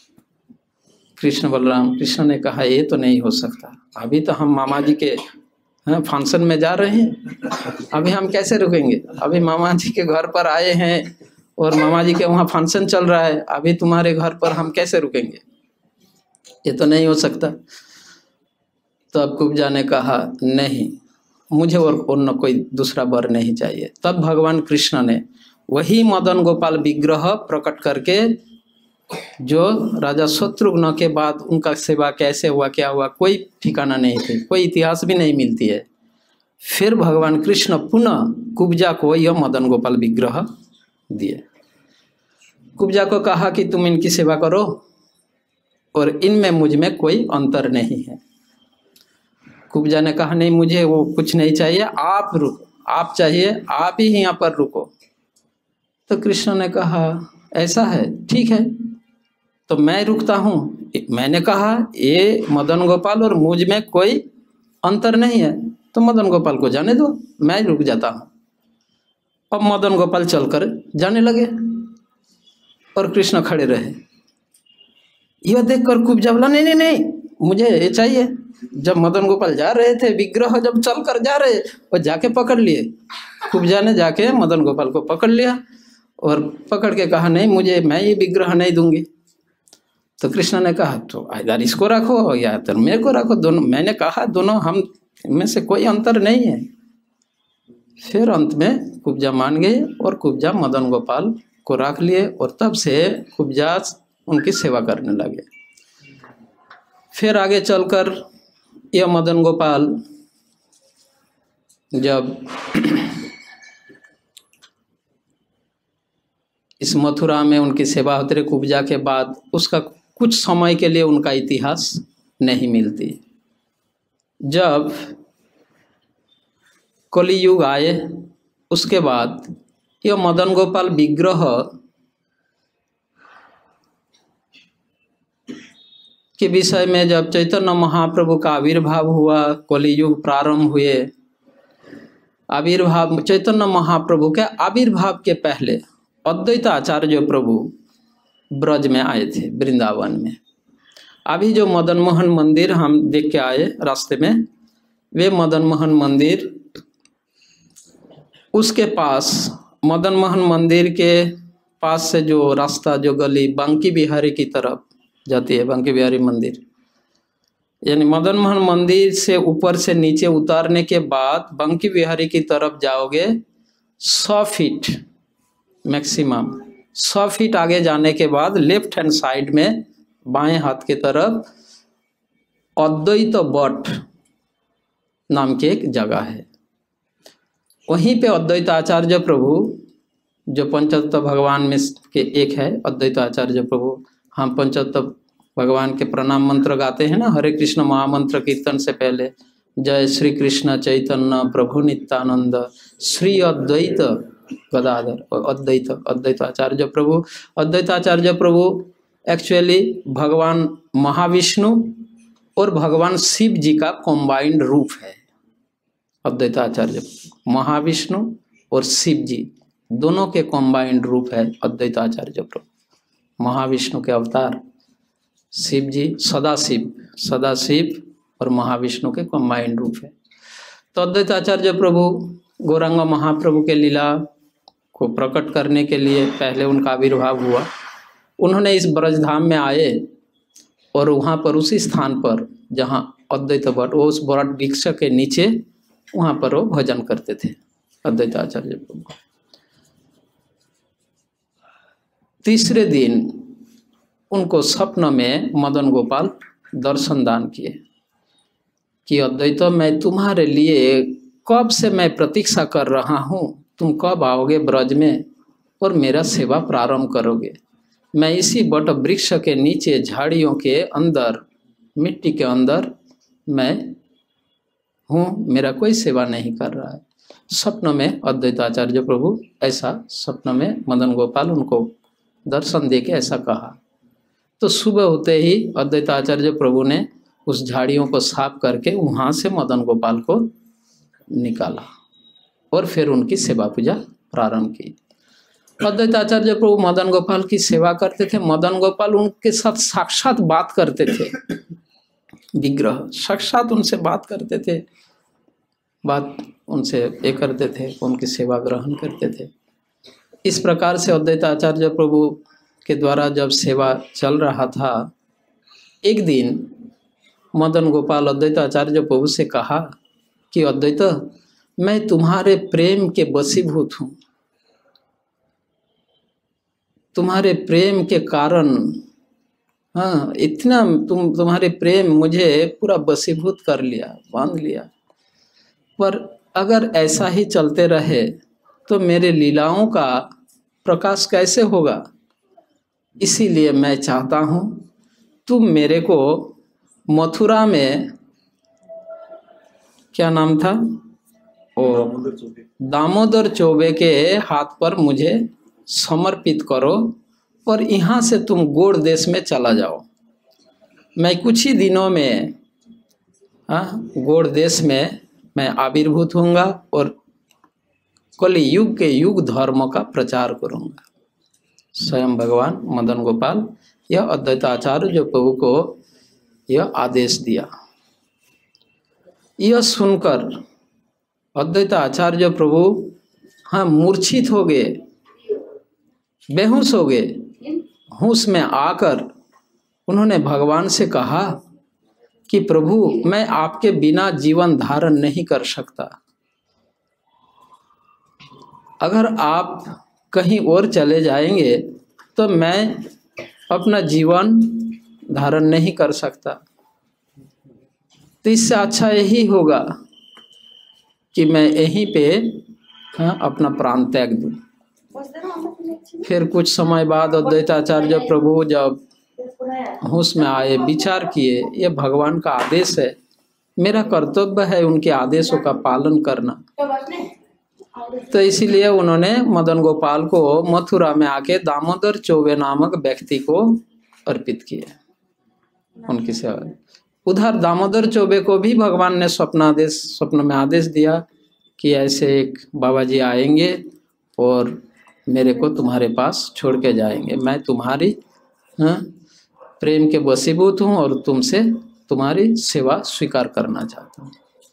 S1: कृष्ण ने कहा ये तो नहीं हो सकता, अभी तो हम मामा जी के फंक्शन में जा रहे हैं, अभी हम कैसे रुकेंगे, अभी मामा जी के घर पर आए हैं और मामा जी के वहाँ फंक्शन चल रहा है, अभी तुम्हारे घर पर हम कैसे रुकेंगे, ये तो नहीं हो सकता। तो अब कुब्जा ने कहा नहीं, मुझे और कोई दूसरा वर नहीं चाहिए। तब भगवान कृष्ण ने वही मदन गोपाल विग्रह प्रकट करके जो राजा शत्रुघ्न के बाद उनका सेवा कैसे हुआ, क्या हुआ, कोई ठिकाना नहीं थे, कोई इतिहास भी नहीं मिलती है। फिर भगवान कृष्ण पुनः कुब्जा को यह मदन गोपाल विग्रह दिए। कुब्जा को कहा कि तुम इनकी सेवा करो और इनमें मुझ में कोई अंतर नहीं है। कुब्जा ने कहा नहीं, मुझे वो कुछ नहीं चाहिए, आप रुको, आप चाहिए, आप ही यहाँ पर रुको। तो कृष्ण ने कहा ऐसा है, ठीक है, तो मैं रुकता हूँ। मैंने कहा ये मदन गोपाल और मुझ में कोई अंतर नहीं है, तो मदन गोपाल को जाने दो, मैं रुक जाता हूँ। अब मदन गोपाल चलकर जाने लगे और कृष्ण खड़े रहे। यह देखकर कुब्जा बोला नहीं नहीं नहीं, मुझे ये चाहिए। जब मदन गोपाल जा रहे थे, विग्रह जब चल कर जा रहे, और जाके पकड़ लिए। कुब्जा ने जाके मदन गोपाल को पकड़ लिया और पकड़ के कहा नहीं, मुझे, मैं ये विग्रह नहीं दूंगी। तो कृष्ण ने कहा तो इधर इसको रखो या तो मेरे को रखो, दोनों, मैंने कहा दोनों हम में से कोई अंतर नहीं है। फिर अंत में कुब्जा मान गए और कुब्जा मदन गोपाल को रख लिए और तब से कुब्जा उनकी सेवा करने लगे। फिर आगे चलकर यह मदन गोपाल जब इस मथुरा में उनकी सेवा होती रही कुब्जा के बाद, उसका कुछ समय के लिए उनका इतिहास नहीं मिलती। जब कलियुग आए उसके बाद यह मदन गोपाल विग्रह के विषय में जब चैतन्य महाप्रभु का आविर्भाव हुआ, कलियुग प्रारंभ हुए, आविर्भाव चैतन्य महाप्रभु के आविर्भाव के पहले अद्वैत आचार्य प्रभु ब्रज में आए थे, वृंदावन में। अभी जो मदन मोहन मंदिर हम देख के आए रास्ते में, वे मदन मोहन मंदिर, उसके पास मदन मोहन मंदिर के पास से जो रास्ता, जो गली बंकी बिहारी की तरफ जाती है, बंकी बिहारी मंदिर, यानी मदन मोहन मंदिर से ऊपर से नीचे उतारने के बाद बंकी बिहारी की तरफ जाओगे 100 फीट मैक्सिमम, 100 फीट आगे जाने के बाद लेफ्ट हैंड साइड में बाएं हाथ की तरफ अद्वैत बट नाम की एक जगह है। वहीं पे अद्वैत आचार्य प्रभु, जो पंचतत्व भगवान में के एक है, अद्वैत आचार्य प्रभु। हम पंचतत्व भगवान के प्रणाम मंत्र गाते हैं ना, हरे कृष्ण महामंत्र कीर्तन से पहले, जय श्री कृष्ण चैतन्य प्रभु नित्यानंद श्री अद्वैत गदाधर, अद्वैत आचार्य प्रभु। अद्वैत आचार्य प्रभु एक्चुअली भगवान महाविष्णु और भगवान शिव जी का कॉम्बाइंड रूप है। अद्वैत आचार्य महाविष्णु और शिव जी दोनों के कॉम्बाइंड रूप है अद्वैत आचार्य प्रभु। महाविष्णु के अवतार शिव जी, सदाशिव और महाविष्णु के कॉम्बाइंड रूप है। तो अद्वैत आचार्य प्रभु गौरांग महाप्रभु के लीला को प्रकट करने के लिए पहले उनका आविर्भाव हुआ। उन्होंने इस ब्रजधाम में आए और वहाँ पर उसी स्थान पर जहाँ अद्वैत बट, वो उस बट वृक्ष के नीचे, वहाँ पर वो भजन करते थे अद्वैत आचार्य प्रभु। तीसरे दिन उनको स्वप्न में मदन गोपाल दर्शन दान किए कि अद्वैत, मैं तुम्हारे लिए कब से मैं प्रतीक्षा कर रहा हूँ, तुम कब आओगे ब्रज में और मेरा सेवा प्रारंभ करोगे। मैं इसी बट वृक्ष के नीचे झाड़ियों के अंदर, मिट्टी के अंदर मैं हूँ, मेरा कोई सेवा नहीं कर रहा है। स्वप्न में अद्वैत आचार्य प्रभु ऐसा, स्वप्न में मदन गोपाल उनको दर्शन देके ऐसा कहा। तो सुबह होते ही अद्वैत आचार्य प्रभु ने उस झाड़ियों को साफ करके वहाँ से मदन गोपाल को निकाला और फिर उनकी सेवा पूजा प्रारंभ की। अद्वैत आचार्य प्रभु मदन गोपाल की सेवा करते थे। मदन गोपाल उनके साथ साक्षात बात करते थे, विग्रह साक्षात उनसे बात करते थे, बात उनसे ये करते थे, उनकी सेवा ग्रहण करते थे। इस प्रकार से अद्वैत आचार्य प्रभु के द्वारा जब सेवा चल रहा था, एक दिन मदन गोपाल अद्वैत आचार्य प्रभु से कहा कि अद्वैत, मैं तुम्हारे प्रेम के वशीभूत हूँ, तुम्हारे प्रेम के कारण, हाँ, इतना तुम्हारे प्रेम मुझे पूरा वशीभूत कर लिया, बांध लिया। पर अगर ऐसा ही चलते रहे तो मेरे लीलाओं का प्रकाश कैसे होगा? इसीलिए मैं चाहता हूँ तुम मेरे को मथुरा में, क्या नाम था वो, दामोदर चौबे के हाथ पर मुझे समर्पित करो और यहाँ से तुम गौड़ देश में चला जाओ। मैं कुछ ही दिनों में गौड़ देश में मैं आविर्भूत होऊंगा और कल युग के युग धर्म का प्रचार करूंगा। स्वयं भगवान मदन गोपाल यह अद्वैताचार्य जो प्रभु को यह आदेश दिया। यह सुनकर अद्वैताचार्य प्रभु मूर्छित हो गए, बेहोश हो गए। होश में आकर उन्होंने भगवान से कहा कि प्रभु मैं आपके बिना जीवन धारण नहीं कर सकता। अगर आप कहीं और चले जाएंगे तो मैं अपना जीवन धारण नहीं कर सकता। तो इससे अच्छा यही होगा कि मैं यहीं पे अपना प्राण त्याग दूं। फिर कुछ समय बाद अद्वैताचार्य प्रभु जब होश में आए, विचार किए, ये भगवान का आदेश है, मेरा कर्तव्य है उनके आदेशों का पालन करना। तो इसीलिए उन्होंने मदन गोपाल को मथुरा में आके दामोदर चौबे नामक व्यक्ति को अर्पित किया, उनकी सेवा। उधर दामोदर चौबे को भी भगवान ने स्वप्न में आदेश दिया कि ऐसे एक बाबा जी आएंगे और मेरे को तुम्हारे पास छोड़ के जाएंगे। मैं तुम्हारी प्रेम के वशीभूत हूँ और तुमसे तुम्हारी सेवा स्वीकार करना चाहता हूँ।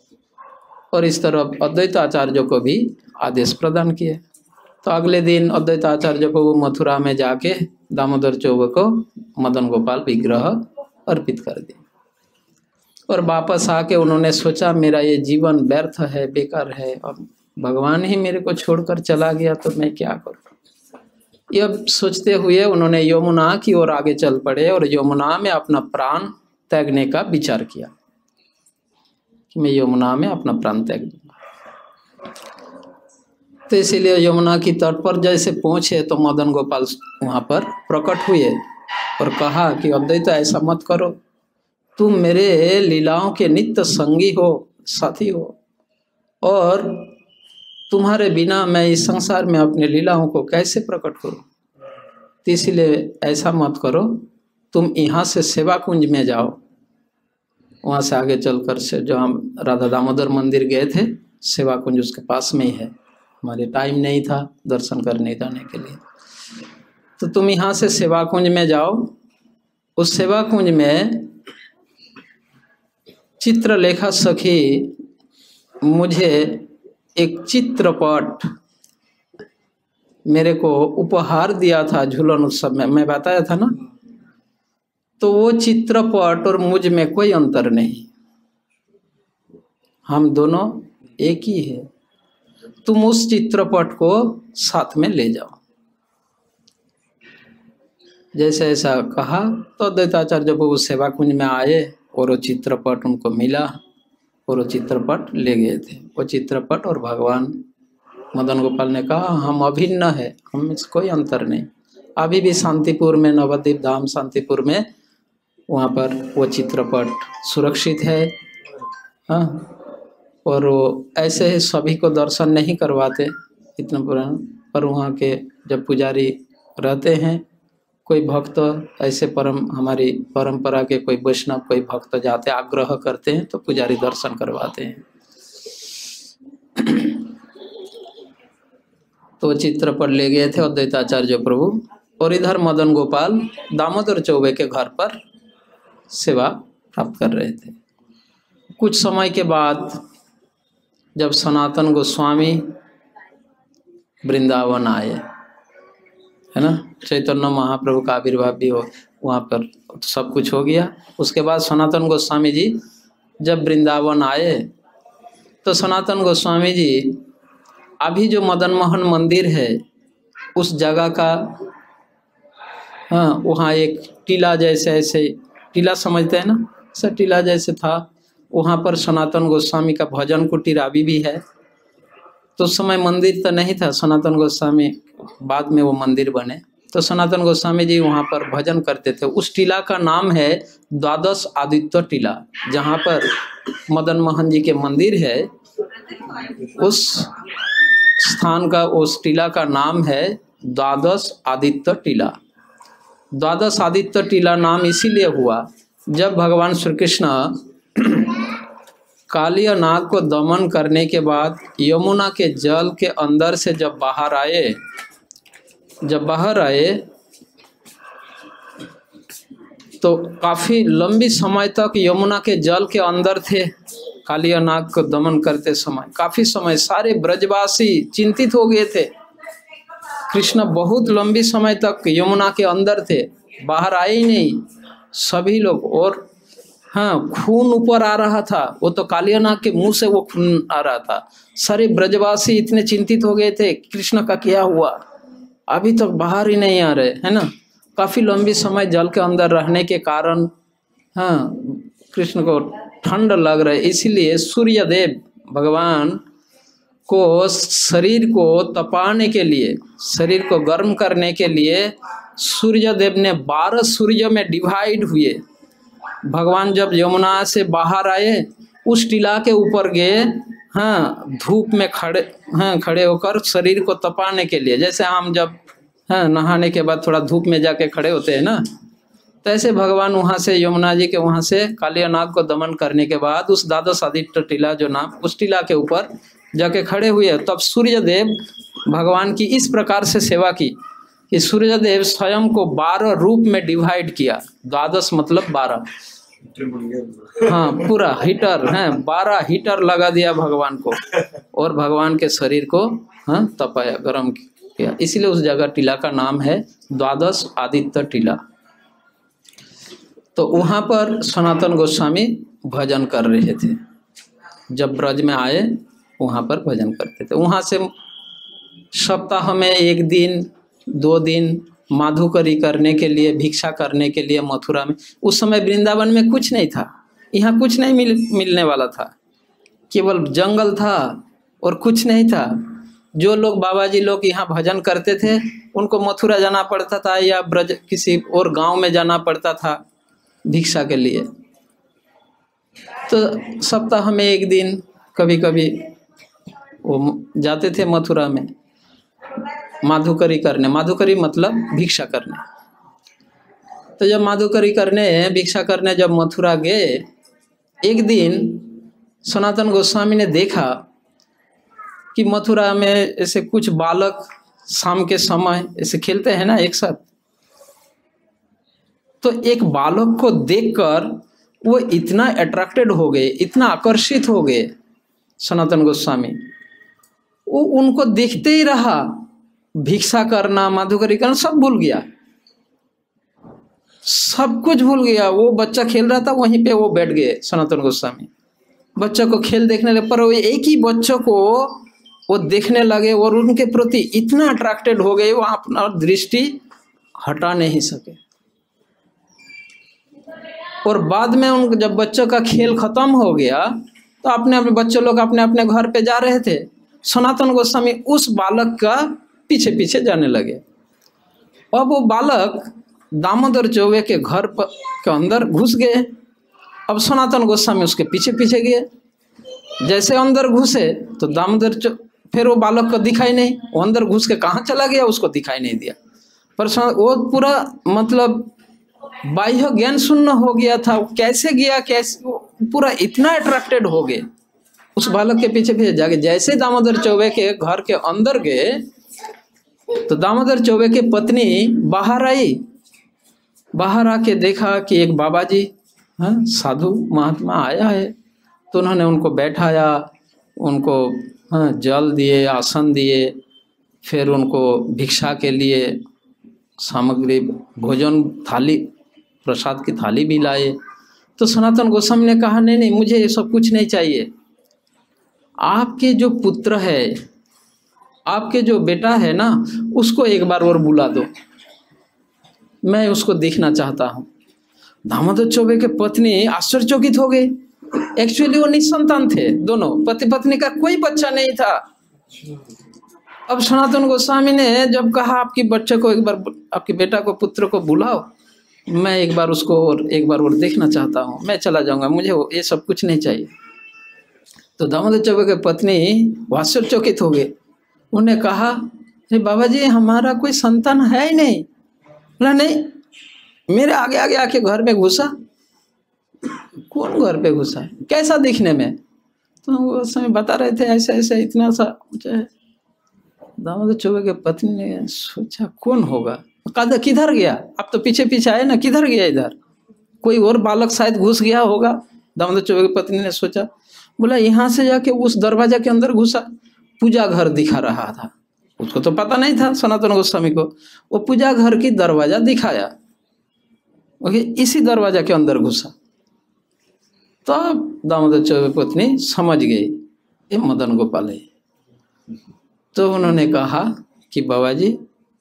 S1: और इस तरह अद्वैताचार्य को भी आदेश प्रदान किए। तो अगले दिन अद्वैताचार्य को मथुरा में जाके दामोदर चौबे को मदन गोपाल विग्रह अर्पित कर दिया। और वापस आके उन्होंने सोचा मेरा ये जीवन व्यर्थ है, बेकार है, और भगवान ही मेरे को छोड़कर चला गया तो मैं क्या करूं। यह सोचते हुए उन्होंने यमुना की ओर आगे चल पड़े और यमुना में अपना प्राण त्यागने का विचार किया कि मैं यमुना में अपना प्राण त्याग दूंगा। तो इसीलिए यमुना की तट पर जैसे पहुंचे तो मदन गोपाल वहां पर प्रकट हुए और कहा कि अद्वैत ऐसा मत करो, तुम मेरे लीलाओं के नित्य संगी हो, साथी हो, और तुम्हारे बिना मैं इस संसार में अपने लीलाओं को कैसे प्रकट करूं। तो इसलिए ऐसा मत करो, तुम यहाँ से सेवा कुंज में जाओ। वहाँ से आगे चलकर से जो हम राधा दामोदर मंदिर गए थे, सेवा कुंज उसके पास में ही है। हमारे टाइम नहीं था दर्शन करने जाने के लिए, तो तुम यहाँ से सेवा कुंज में जाओ। उस सेवा कुंज में चित्रलेखा सखी मुझे एक चित्रपट मेरे को उपहार दिया था झूलन उत्सव में, मैं बताया था ना। तो वो चित्रपट और मुझ में कोई अंतर नहीं, हम दोनों एक ही है। तुम उस चित्रपट को साथ में ले जाओ। जैसे ऐसा कहा तो अद्वैताचार्य बाबू सेवा कुंज में आए और वो चित्रपट उनको मिला और वो चित्रपट ले गए थे। वो चित्रपट और भगवान मदन गोपाल ने कहा हम अभिन्न है, हम में कोई अंतर नहीं। अभी भी शांतिपुर में, नवद्वीप धाम शांतिपुर में, वहाँ पर वो चित्रपट सुरक्षित है। हाँ, और वो ऐसे ही सभी को दर्शन नहीं करवाते इतना पुराना, पर वहाँ के जब पुजारी रहते हैं, कोई भक्त ऐसे हमारी परंपरा के कोई वैष्णव, कोई भक्त जाते आग्रह करते हैं तो पुजारी दर्शन करवाते हैं। तो चित्रपट ले गए थे अद्वैताचार्य प्रभु, और इधर मदन गोपाल दामोदर चौबे के घर पर सेवा प्राप्त कर रहे थे। कुछ समय के बाद जब सनातन गोस्वामी वृंदावन आए, है ना, चैतन्य महाप्रभु का आविर्भाव भी हो, वहाँ पर सब कुछ हो गया। उसके बाद सनातन गोस्वामी जी जब वृंदावन आए तो सनातन गोस्वामी जी अभी जो मदन मोहन मंदिर है उस जगह का हाँ, वहाँ एक टीला जैसे, ऐसे टीला समझते हैं ना, ऐसा टीला जैसे था। वहाँ पर सनातन गोस्वामी का भजन कुटीर अभी भी है। तो उस समय मंदिर तो नहीं था, सनातन गोस्वामी बाद में वो मंदिर बने। तो सनातन गोस्वामी जी वहाँ पर भजन करते थे। उस टीला का नाम है द्वादश आदित्य टीला। जहाँ पर मदन मोहन जी के मंदिर है, उस स्थान का, उस टीला का नाम है द्वादश आदित्य टीला। द्वादश आदित्य टीला नाम इसीलिए हुआ, जब भगवान श्री कृष्ण कालिया नाग को दमन करने के बाद यमुना के जल के अंदर से जब बाहर आए तो काफी लंबी समय तक यमुना के जल के अंदर थे। कालिया नाग को दमन करते समय काफी समय सारे ब्रजवासी चिंतित हो गए थे। कृष्ण बहुत लंबी समय तक यमुना के अंदर थे, बाहर आए ही नहीं सभी लोग। और हाँ, खून ऊपर आ रहा था, वो तो कालिया नाग के मुंह से वो खून आ रहा था। सारे ब्रजवासी इतने चिंतित हो गए थे, कृष्ण का क्या हुआ, अभी तक बाहर ही नहीं आ रहे, है ना। काफी लंबी समय जल के अंदर रहने के कारण हाँ, कृष्ण को ठंड लग रहा है। इसीलिए सूर्यदेव भगवान को शरीर को तपाने के लिए, शरीर को गर्म करने के लिए सूर्यदेव ने 12 सूर्य में डिवाइड हुए। भगवान जब यमुना से बाहर आए, उस टीला के ऊपर गए, हाँ, धूप में खड़े होकर शरीर को तपाने के लिए। जैसे हम जब नहाने के बाद थोड़ा धूप में जाके खड़े होते हैं ना, तो ऐसे भगवान वहाँ से, यमुना जी के वहाँ से कालिया नाग को दमन करने के बाद उस द्वादश आदित्य टीला जो नाम, उस टीला के ऊपर जाके खड़े हुए। तब सूर्यदेव भगवान की इस प्रकार से सेवा की कि सूर्यदेव स्वयं को 12 रूप में डिवाइड किया। द्वादश मतलब 12, हाँ, पूरा हीटर है, 12 हीटर लगा दिया भगवान को, और भगवान के शरीर को हाँ तपाया, गर्म किया। इसीलिए उस जगह टीला का नाम है द्वादश आदित्य टीला। तो वहाँ पर सनातन गोस्वामी भजन कर रहे थे। जब ब्रज में आए वहाँ पर भजन करते थे। वहाँ से सप्ताह में 1 दिन 2 दिन माधुकरी करने के लिए, भिक्षा करने के लिए मथुरा में। उस समय वृंदावन में कुछ नहीं था, यहाँ कुछ नहीं मिलने वाला था, केवल जंगल था और कुछ नहीं था। जो लोग बाबा जी लोग यहाँ भजन करते थे, उनको मथुरा जाना पड़ता था या ब्रज किसी और गांव में जाना पड़ता था भिक्षा के लिए। तो सप्ताह में 1 दिन कभी कभी वो जाते थे मथुरा में माधुकरी करने। माधुकरी मतलब भिक्षा करने। तो जब माधुकरी करने, भिक्षा करने जब मथुरा गए, एक दिन सनातन गोस्वामी ने देखा कि मथुरा में ऐसे कुछ बालक शाम के समय ऐसे खेलते हैं ना एक साथ। तो एक बालक को देखकर वो इतना अट्रैक्टेड हो गए, इतना आकर्षित हो गए सनातन गोस्वामी, वो उनको देखते ही रहा। भिक्षा करना, माधुकरी करना सब भूल गया, सब कुछ भूल गया। वो बच्चा खेल रहा था, वहीं पे वो बैठ गए सनातन गोस्वामी। बच्चों को खेल देखने लगे, पर वो एक ही बच्चों को वो देखने लगे और उनके प्रति इतना अट्रैक्टेड हो गए, वो अपना दृष्टि हटा नहीं सके। और बाद में उन जब बच्चों का खेल खत्म हो गया, तो अपने अपने बच्चों लोग अपने अपने घर पे जा रहे थे। सनातन गोस्वामी उस बालक का पीछे पीछे जाने लगे। अब वो बालक दामोदर चौबे के घर के अंदर घुस गए। अब सनातन गोस्वामी उसके पीछे पीछे गए। जैसे अंदर घुसे तो दामोदर फिर वो बालक को दिखाई नहीं, वो अंदर घुस के कहाँ चला गया उसको दिखाई नहीं दिया। पर वो पूरा मतलब बाह्य ज्ञान शून्य हो गया था। कैसे गया, कैसे, पूरा इतना अट्रैक्टेड हो गए उस बालक के पीछे पीछे जाके। जैसे दामोदर चौबे के घर के अंदर गए तो दामोदर चौबे की पत्नी बाहर आई। बाहर आके देखा कि एक बाबा जी साधु महात्मा आया है। तो उन्होंने उनको बैठाया, उनको जल दिए, आसन दिए, फिर उनको भिक्षा के लिए सामग्री, भोजन थाली, प्रसाद की थाली भी लाए। तो सनातन गोस्वामी ने कहा नहीं नहीं, मुझे ये सब कुछ नहीं चाहिए। आपके जो पुत्र है, आपके जो बेटा है ना, उसको एक बार और बुला दो। मैं उसको देखना चाहता हूँ। दामोदर चौबे के पत्नी आश्चर्यचकित हो गई। एक्चुअली वो निसंतान थे, दोनों पति पत्नी का कोई बच्चा नहीं था। अब सनातन गोस्वामी ने जब कहा आपकी बच्चे को एक बार, आपके बेटा को, पुत्र को बुलाओ, मैं एक बार उसको एक बार और देखना चाहता हूँ, मैं चला जाऊंगा, मुझे ये सब कुछ नहीं चाहिए। तो दामोदर चौबे के पत्नी आश्चर्यचकित हो गए। उन्हें कहा, अरे बाबा जी हमारा कोई संतान है ही नहीं। बोला नहीं, मेरे आगे आगे आके घर में घुसा। कौन घर पे घुसा है, कैसा दिखने में? तो वो समय बता रहे थे ऐसे ऐसे इतना सा ऊंचा है। दामोदर चौबे के पत्नी ने सोचा कौन होगा, कहा किधर गया? अब तो पीछे पीछे आए ना, किधर गया? इधर कोई और बालक शायद घुस गया होगा। दामोदर चौबे की पत्नी ने सोचा, बोला यहाँ से जाके उस दरवाजा के अंदर घुसा। पूजा घर दिखा रहा था, उसको तो पता नहीं था सनातन गोस्वामी को। वो पूजा घर की दरवाजा दिखाया, ओके, इसी दरवाजा के अंदर घुसा। तब दामोदर चौबे की पत्नी समझ गई ये मदन गोपाल है। तो उन्होंने कहा कि बाबा जी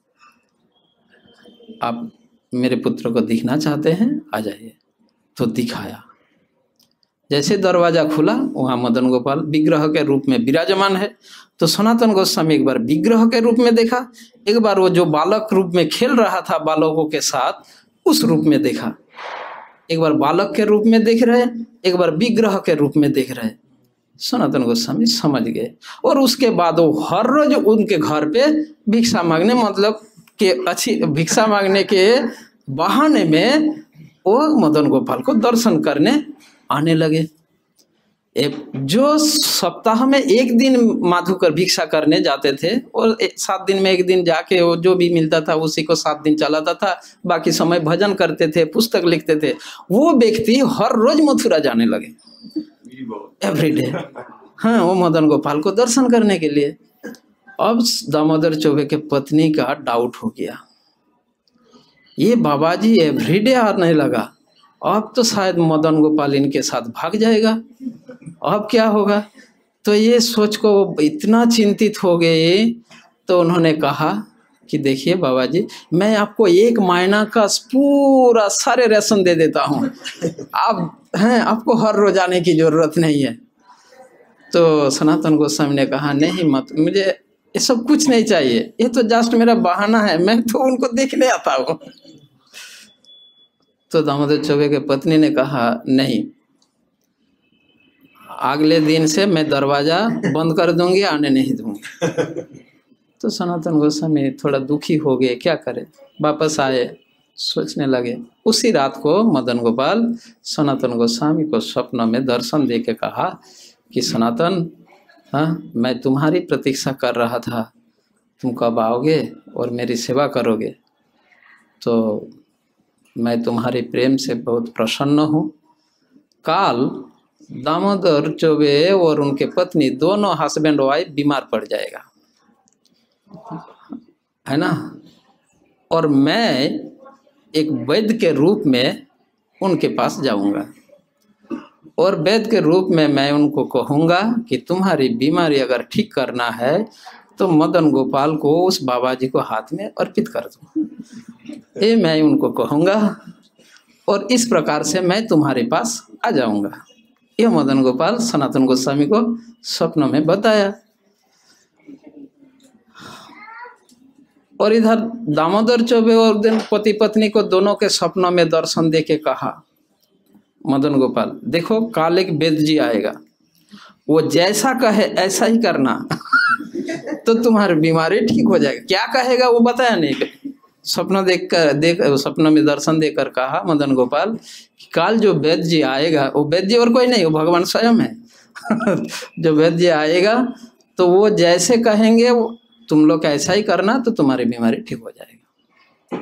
S1: आप मेरे पुत्र को दिखना चाहते हैं, आ जाइए। तो दिखाया। जैसे दरवाजा खुला, वहाँ मदन गोपाल विग्रह के रूप में विराजमान है। तो सनातन गोस्वामी एक बार विग्रह के रूप में देखा, एक बार वो जो बालक रूप में खेल रहा था बालकों के साथ, उस रूप में देखा। एक बार बालक के रूप में देख रहे, एक बार विग्रह के रूप में देख रहे। सनातन गोस्वामी समझ गए। और उसके बाद वो हर रोज उनके घर पे भिक्षा मांगने, मतलब कि अच्छी भिक्षा मांगने के बहाने में वो मदन गोपाल को दर्शन करने आने लगे। जो सप्ताह में एक दिन माधुकर भिक्षा करने जाते थे और 7 दिन में एक दिन जाके वो जो भी मिलता था उसी को 7 दिन चलाता था, बाकी समय भजन करते थे, पुस्तक लिखते थे। वो व्यक्ति हर रोज मथुरा जाने लगे, एवरीडे। हाँ, वो मदन गोपाल को दर्शन करने के लिए। अब दामोदर चौबे के पत्नी का डाउट हो गया, ये बाबा जी एवरीडे आने लगा, अब तो शायद मदन गोपाल इनके साथ भाग जाएगा, अब क्या होगा? तो ये सोच को वो इतना चिंतित हो गए। तो उन्होंने कहा कि देखिए बाबा जी, मैं आपको 1 महीना का पूरा सारे राशन दे देता हूँ, आप हैं, आपको हर रोज आने की जरूरत नहीं है। तो सनातन गोस्वामी ने कहा, नहीं मत, मुझे ये सब कुछ नहीं चाहिए, ये तो जस्ट मेरा बहाना है, मैं तो उनको देखने आता हूँ। तो दामोदर चौबे के पत्नी ने कहा, नहीं, अगले दिन से मैं दरवाजा बंद कर दूंगी, आने नहीं दूंगी। तो सनातन गोस्वामी थोड़ा दुखी हो गए, क्या करे, वापस आए, सोचने लगे। उसी रात को मदन गोपाल सनातन गोस्वामी को स्वप्न में दर्शन दे के कहा कि सनातन, हाँ, मैं तुम्हारी प्रतीक्षा कर रहा था, तुम कब आओगे और मेरी सेवा करोगे। तो मैं तुम्हारे प्रेम से बहुत प्रसन्न हूँ। काल दामोदर चौबे और उनके पत्नी दोनों हस्बैंड वाइफ बीमार पड़ जाएगा, है ना, और मैं एक वैद्य के रूप में उनके पास जाऊंगा और वैद्य के रूप में मैं उनको कहूँगा कि तुम्हारी बीमारी अगर ठीक करना है तो मदन गोपाल को उस बाबा जी को हाथ में अर्पित कर दो, ये मैं उनको कहूँगा और इस प्रकार से मैं तुम्हारे पास आ जाऊँगा। यह मदन गोपाल सनातन गोस्वामी को स्वप्न में बताया। और इधर दामोदर चौबे और पति पत्नी को दोनों के स्वप्नों में दर्शन दे के कहा, मदन गोपाल देखो, काल एक वैद्य जी आएगा, वो जैसा कहे ऐसा ही करना तो तुम्हारी बीमारी ठीक हो जाएगी। क्या कहेगा वो बताया नहीं, स्वप्न में दर्शन देकर कहा मदन गोपाल कि काल जो वैद्य जी आएगा, वो वैद्य जी और कोई नहीं, वो भगवान स्वयं है। जो वैद्य जी आएगा तो वो जैसे कहेंगे वो तुम लोग ऐसा ही करना तो तुम्हारी बीमारी ठीक हो जाएगी।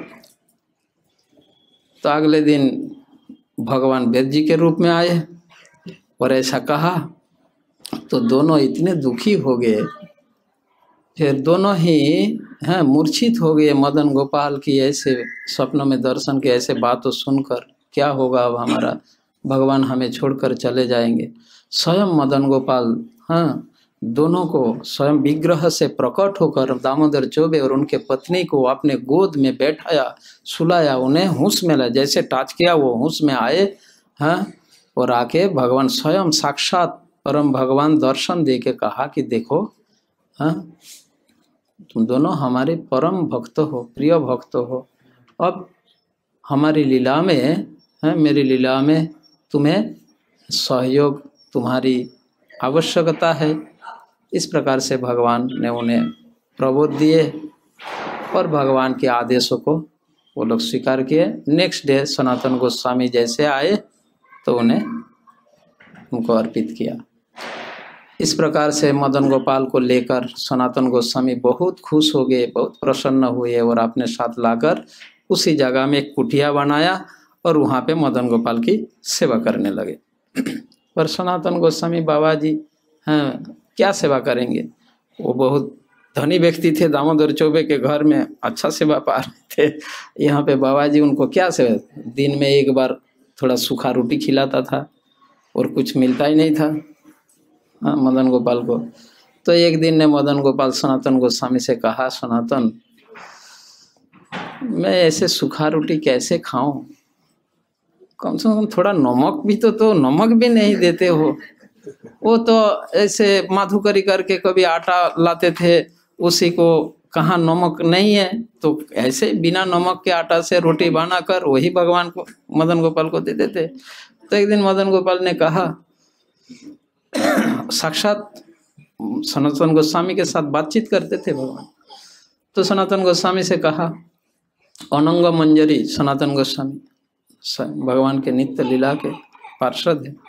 S1: तो अगले दिन भगवान वैद्य जी के रूप में आए और ऐसा कहा तो दोनों इतने दुखी हो गए, फिर दोनों ही हैं मूर्छित हो गए। मदन गोपाल की ऐसे स्वप्न में दर्शन के ऐसे बातों सुनकर, क्या होगा अब हमारा, भगवान हमें छोड़कर चले जाएंगे। स्वयं मदन गोपाल हाँ दोनों को स्वयं विग्रह से प्रकट होकर दामोदर चौबे और उनके पत्नी को अपने गोद में बैठाया, सुलाया, उन्हें होश में लाया। जैसे टच किया वो होश में आए हैं, और आके भगवान स्वयं साक्षात परम भगवान दर्शन दे के कहा कि देखो हाँ, तुम दोनों हमारे परम भक्त हो, प्रिय भक्त हो। अब हमारी लीला में है, मेरी लीला में तुम्हें सहयोग, तुम्हारी आवश्यकता है। इस प्रकार से भगवान ने उन्हें प्रबोध दिए और भगवान के आदेशों को वो लोग स्वीकार किए। नेक्स्ट डे सनातन गोस्वामी जैसे आए तो उन्हें उनको अर्पित किया। इस प्रकार से मदन गोपाल को लेकर सनातन गोस्वामी बहुत खुश हो गए, बहुत प्रसन्न हुए और अपने साथ लाकर उसी जगह में एक कुटिया बनाया और वहाँ पे मदन गोपाल की सेवा करने लगे। पर सनातन गोस्वामी बाबा जी हैं, क्या सेवा करेंगे? वो बहुत धनी व्यक्ति थे, दामोदर चौबे के घर में अच्छा सेवा पा रहे थे। यहाँ पे बाबा जी उनको क्या सेवा, दिन में एक बार थोड़ा सूखा रोटी खिलाता था और कुछ मिलता ही नहीं था हाँ मदन गोपाल को। तो एक दिन ने मदन गोपाल सनातन गोस्वामी से कहा, सनातन मैं ऐसे सूखा रोटी कैसे खाऊं, कम से कम थोड़ा नमक भी तो नमक भी नहीं देते हो। वो तो ऐसे माधुकरी करके कभी आटा लाते थे, उसी को कहाँ नमक नहीं है, तो ऐसे बिना नमक के आटा से रोटी बनाकर वही भगवान को, मदन गोपाल को दे देते। तो एक दिन मदन गोपाल ने कहा, साक्षात सनातन गोस्वामी के साथ बातचीत करते थे भगवान, तो सनातन गोस्वामी से कहा, अनंग मंजरी सनातन गोस्वामी भगवान के नित्य लीला के पार्षद है।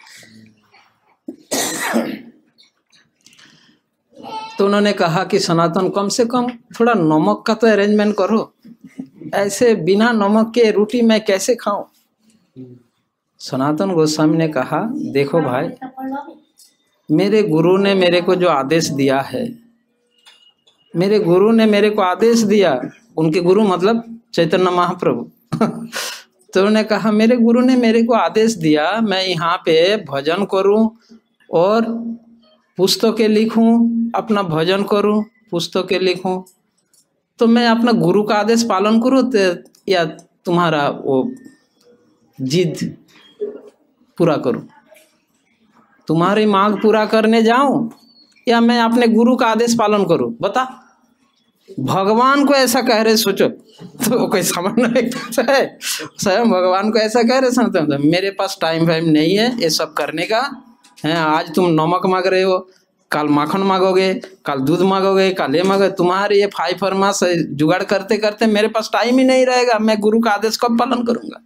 S1: तो उन्होंने कहा कि सनातन कम से कम थोड़ा नमक का तो अरेंजमेंट करो, ऐसे बिना नमक के रोटी मैं कैसे खाऊं। सनातन गोस्वामी ने कहा, देखो भाई, मेरे गुरु ने मेरे को जो आदेश दिया है, मेरे गुरु ने मेरे को आदेश दिया, उनके गुरु मतलब चैतन्य महाप्रभु तो उन्होंने कहा, मेरे गुरु ने मेरे को आदेश दिया मैं यहाँ पे भजन करूं और पुस्तकें लिखूं, अपना भजन करूं, पुस्तकें लिखूं, तो मैं अपना गुरु का आदेश पालन करूं या तुम्हारा वो जिद पूरा करूं, तुम्हारी मांग पूरा करने जाऊं या मैं अपने गुरु का आदेश पालन करूं, बता। भगवान को ऐसा कह रहे, सोचो तो कोई समझ नहीं है, स्वयं भगवान को ऐसा कह रहे, सुनते मेरे पास टाइम नहीं है ये सब करने का है। आज तुम नमक मांग रहे हो, कल माखन मांगोगे, कल दूध मांगोगे, कल ये मांगोगे, तुम्हारे ये 5 फरमास जुगाड़ करते करते मेरे पास टाइम ही नहीं रहेगा, मैं गुरु का आदेश कब पालन करूंगा।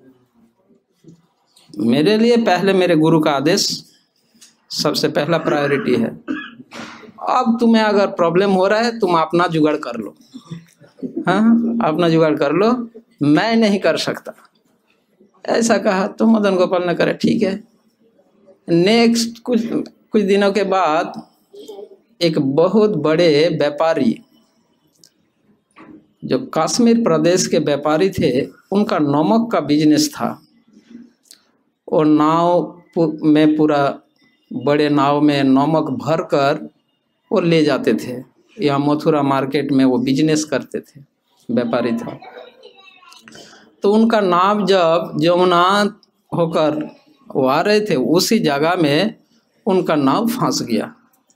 S1: मेरे लिए पहले मेरे गुरु का आदेश सबसे पहला प्रायोरिटी है। अब तुम्हें अगर प्रॉब्लम हो रहा है तुम अपना जुगाड़ कर लो, हाँ अपना जुगाड़ कर लो, मैं नहीं कर सकता, ऐसा कहा। तो मदन गोपाल ने कहा ठीक है। नेक्स्ट कुछ दिनों के बाद एक बहुत बड़े व्यापारी, जो कश्मीर प्रदेश के व्यापारी थे, उनका नमक का बिजनेस था और नाव में पूरा बड़े नाव में नमक भरकर वो ले जाते थे, यहाँ मथुरा मार्केट में वो बिजनेस करते थे, व्यापारी था। तो उनका नाव जब जमुना होकर वो आ रहे थे, उसी जगह में उनका नाव फंस गया।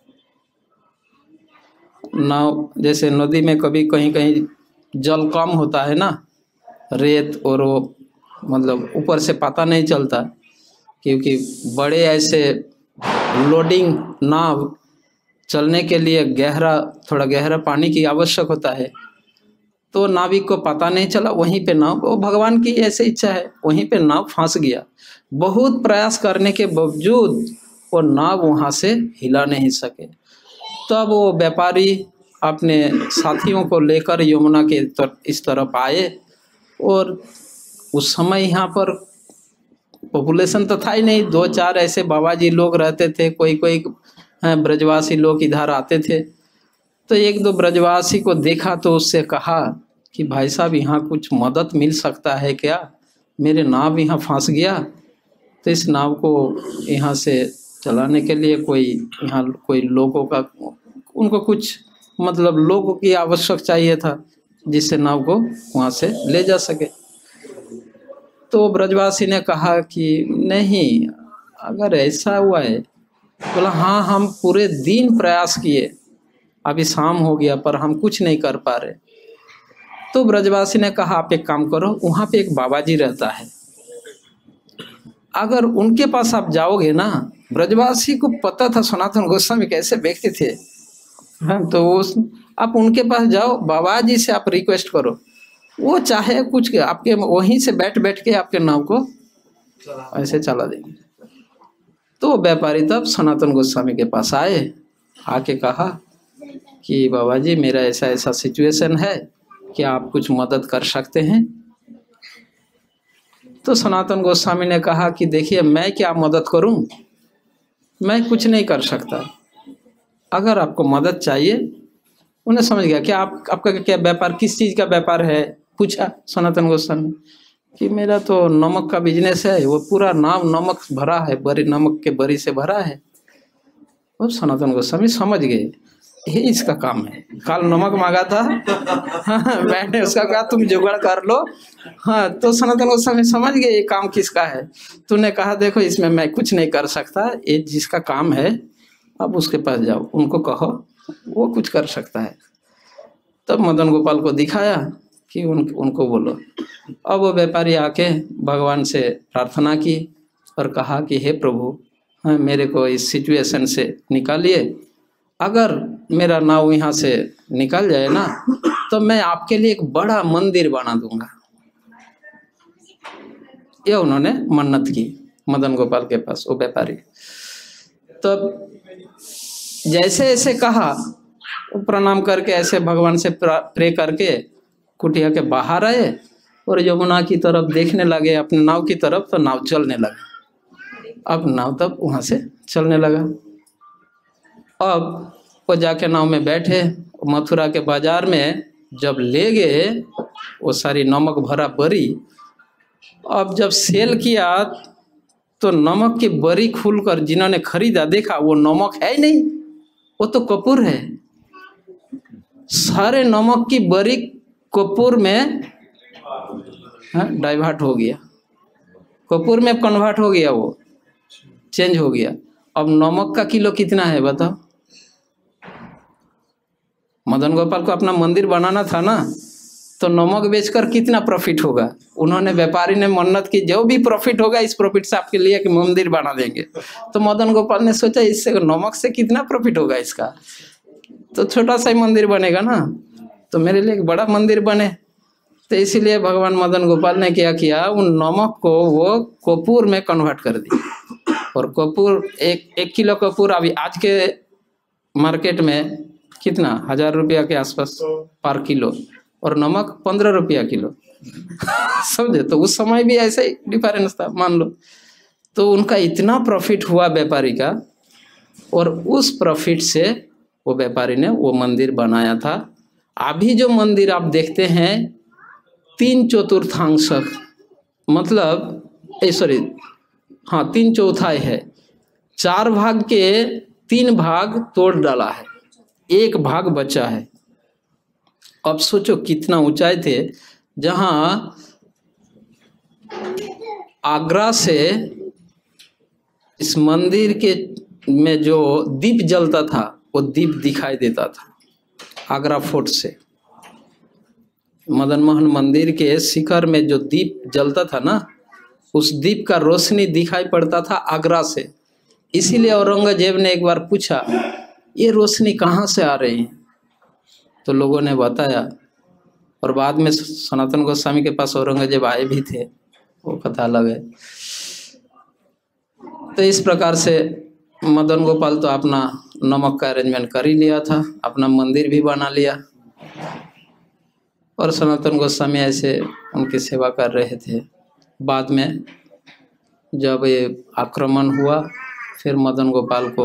S1: नाव जैसे नदी में कभी कहीं कहीं जल कम होता है ना, रेत, और वो मतलब ऊपर से पता नहीं चलता, क्योंकि बड़े ऐसे लोडिंग नाव चलने के लिए थोड़ा गहरा पानी की आवश्यक होता है। तो नाविक को पता नहीं चला, वहीं पे नाव, वो भगवान की ऐसे इच्छा है, वहीं पे नाव फंस गया। बहुत प्रयास करने के बावजूद वो नाव वहाँ से हिला नहीं सके। तब वो व्यापारी अपने साथियों को लेकर यमुना के इस तरफ आए, और उस समय यहाँ पर पॉपुलेशन तो था ही नहीं, 2-4 ऐसे बाबाजी लोग रहते थे, कोई ब्रजवासी लोग इधर आते थे। तो 1-2 ब्रजवासी को देखा तो उससे कहा कि भाई साहब यहाँ कुछ मदद मिल सकता है क्या, मेरे नाव यहाँ फंस गया, तो इस नाव को यहाँ से चलाने के लिए कोई यहाँ कोई लोगों का उनको कुछ मतलब लोगों की आवश्यक चाहिए था जिससे नाव को वहाँ से ले जा सके। तो ब्रजवासी ने कहा कि नहीं, अगर ऐसा हुआ है, बोला हाँ हम पूरे दिन प्रयास किए, अभी शाम हो गया पर हम कुछ नहीं कर पा रहे। तो ब्रजवासी ने कहा आप एक काम करो, वहाँ पे एक बाबा जी रहता है, अगर उनके पास आप जाओगे ना, ब्रजवासी को पता था सनातन गोस्वामी कैसे व्यक्ति थे, हाँ, तो आप उनके पास जाओ, बाबा जी से आप रिक्वेस्ट करो, वो चाहे कुछ आपके वहीं से बैठ बैठ के आपके नाव को ऐसे चला देंगे। तो व्यापारी तब सनातन गोस्वामी के पास आए, आके कहा कि बाबा जी मेरा ऐसा ऐसा सिचुएशन है, क्या आप कुछ मदद कर सकते हैं? तो सनातन गोस्वामी ने कहा कि देखिए मैं क्या मदद करूं, मैं कुछ नहीं कर सकता, अगर आपको मदद चाहिए। उन्हें समझ गया कि आपका क्या व्यापार, किस चीज़ का व्यापार है, पूछा सनातन गोस्वामी कि मेरा तो नमक का बिजनेस है, वो पूरा नाव नमक भरा है, बरी नमक के बरी से भरा है। और सनातन गोस्वामी समझ गए ये इसका काम है, कल नमक मांगा था मैंने उसका कहा तुम जुगाड़ कर लो। हाँ, तो सनातन गोस्वामी समझ गए ये काम किसका है। तूने कहा देखो इसमें मैं कुछ नहीं कर सकता, ये जिसका काम है अब उसके पास जाओ, उनको कहो वो कुछ कर सकता है। तब मदन गोपाल को दिखाया कि उनको बोलो। अब वो व्यापारी आके भगवान से प्रार्थना की और कहा कि हे प्रभु, हाँ, मेरे को इस सिचुएशन से निकालिए, अगर मेरा नाव यहाँ से निकल जाए ना तो मैं आपके लिए एक बड़ा मंदिर बना दूंगा। ये उन्होंने मन्नत की मदन गोपाल के पास, वो व्यापारी। तब जैसे ऐसे कहा, वो प्रणाम करके ऐसे भगवान से प्रे करके कुटिया के बाहर आए और यमुना की तरफ देखने लगे, अपने नाव की तरफ, तो नाव चलने लगा। अब नाव तब वहाँ से चलने लगा। अब वो जाके नाव में बैठे, मथुरा के बाजार में जब ले गए वो सारी नमक भरा बरी, अब जब सेल किया तो नमक की बरी खुलकर जिन्होंने खरीदा देखा वो नमक है ही नहीं, वो तो कपूर है। सारे नमक की बरी कपूर में डाइवर्ट हो गया, कपूर में कन्वर्ट हो गया, वो चेंज हो गया। अब नमक का किलो कितना है बताओ? मदन गोपाल को अपना मंदिर बनाना था ना, तो नमक बेचकर कितना प्रॉफिट होगा। उन्होंने, व्यापारी ने मन्नत की जो भी प्रॉफिट होगा इस प्रॉफिट से आपके लिए एक मंदिर बना देंगे। तो मदन गोपाल ने सोचा इससे नमक से कितना प्रॉफिट होगा इसका, तो छोटा सा ही मंदिर बनेगा ना, तो मेरे लिए एक बड़ा मंदिर बने। तो इसीलिए भगवान मदन गोपाल ने क्या किया, उन नमक को वो कपूर में कन्वर्ट कर दिया। और कपूर एक किलो कपूर अभी आज के मार्केट में कितना, 1000 रुपया के आसपास पर किलो, और नमक 15 रुपया किलो समझे। तो उस समय भी ऐसा ही डिफरेंस था मान लो। तो उनका इतना प्रॉफिट हुआ व्यापारी का, और उस प्रॉफिट से वो व्यापारी ने वो मंदिर बनाया था। अभी जो मंदिर आप देखते हैं 3/4 मतलब 3/4 है, 4 भाग के 3 भाग तोड़ डाला है, 1 भाग बचा है। अब सोचो कितना ऊंचाई थे, जहां आगरा से इस मंदिर के में जो दीप जलता था वो दीप दिखाई देता था आगरा फोर्ट से। मदन मोहन मंदिर के शिखर में जो दीप जलता था ना, उस दीप का रोशनी दिखाई पड़ता था आगरा से। इसीलिए औरंगजेब ने एक बार पूछा ये रोशनी कहाँ से आ रही है, तो लोगों ने बताया। और बाद में सनातन गोस्वामी के पास औरंगजेब आए भी थे, वो कथा अलग है। तो इस प्रकार से मदन गोपाल तो अपना नमक का अरेंजमेंट कर ही लिया था, अपना मंदिर भी बना लिया, और सनातन गोस्वामी ऐसे उनकी सेवा कर रहे थे। बाद में जब ये आक्रमण हुआ, फिर मदन गोपाल को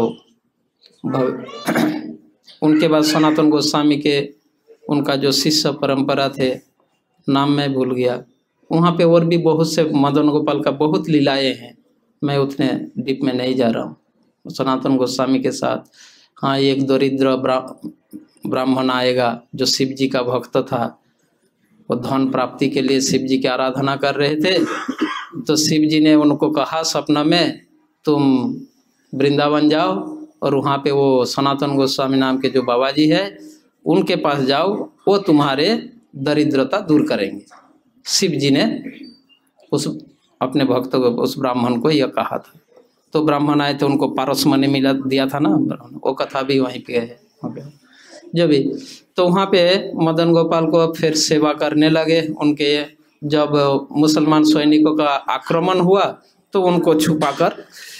S1: उनके बाद सनातन गोस्वामी के उनका जो शिष्य परंपरा थे, नाम मैं भूल गया, वहाँ पे और भी बहुत से मदन गोपाल का बहुत लीलाएं हैं, मैं उतने डीप में नहीं जा रहा हूँ। सनातन गोस्वामी के साथ। हाँ, एक दरिद्र ब्राह्मण आएगा जो शिव जी का भक्त था, वो धन प्राप्ति के लिए शिव जी की आराधना कर रहे थे। तो शिव जी ने उनको कहा सपना में, तुम वृंदावन जाओ और वहाँ पे वो सनातन गोस्वामी नाम के जो बाबा जी है उनके पास जाओ, वो तुम्हारे दरिद्रता दूर करेंगे। शिव जी ने उस अपने भक्त को, उस ब्राह्मण को यह कहा था। तो ब्राह्मण आए थे, उनको पारस मणि मिला दिया था ना, वो कथा भी वहीं पे है जो भी। तो वहाँ पे मदन गोपाल को फिर सेवा करने लगे उनके। जब मुसलमान सैनिकों का आक्रमण हुआ तो उनको छुपाकर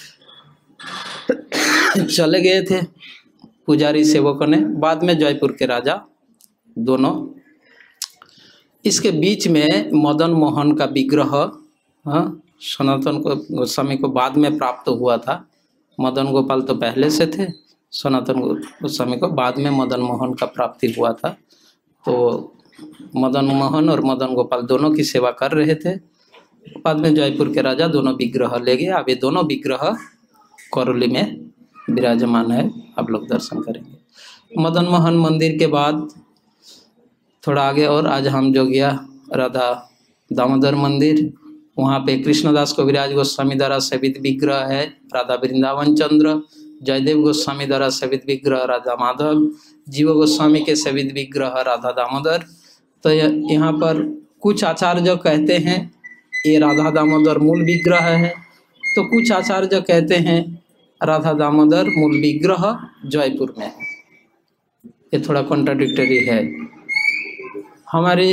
S1: चले गए थे पुजारी सेवकों ने। बाद में जयपुर के राजा दोनों। इसके बीच में मदन मोहन का विग्रह सनातन गोस्वामी को बाद में प्राप्त हुआ था। मदन गोपाल तो पहले से थे, सनातन गोस्वामी को बाद में मदन मोहन का प्राप्ति हुआ था। तो मदन मोहन और मदन गोपाल दोनों की सेवा कर रहे थे। बाद में जयपुर के राजा दोनों विग्रह ले गए। अब ये दोनों विग्रह करौली में विराजमान है, आप लोग दर्शन करेंगे। मदन मोहन मंदिर के बाद थोड़ा आगे और आज हम जो गया राधा दामोदर मंदिर, वहाँ पे कृष्णदास कविराज गोस्वामी द्वारा सेवित विग्रह है राधा वृंदावन चंद्र, जयदेव गोस्वामी द्वारा सेवित विग्रह राधा माधव, जीव गोस्वामी के सेवित विग्रह राधा दामोदर। तो यहाँ पर कुछ आचार्य कहते हैं ये राधा दामोदर मूल विग्रह है, तो कुछ आचार्य कहते हैं राधा दामोदर मूल विग्रह जयपुर में है। ये थोड़ा कॉन्ट्राडिक्टरी है। हमारे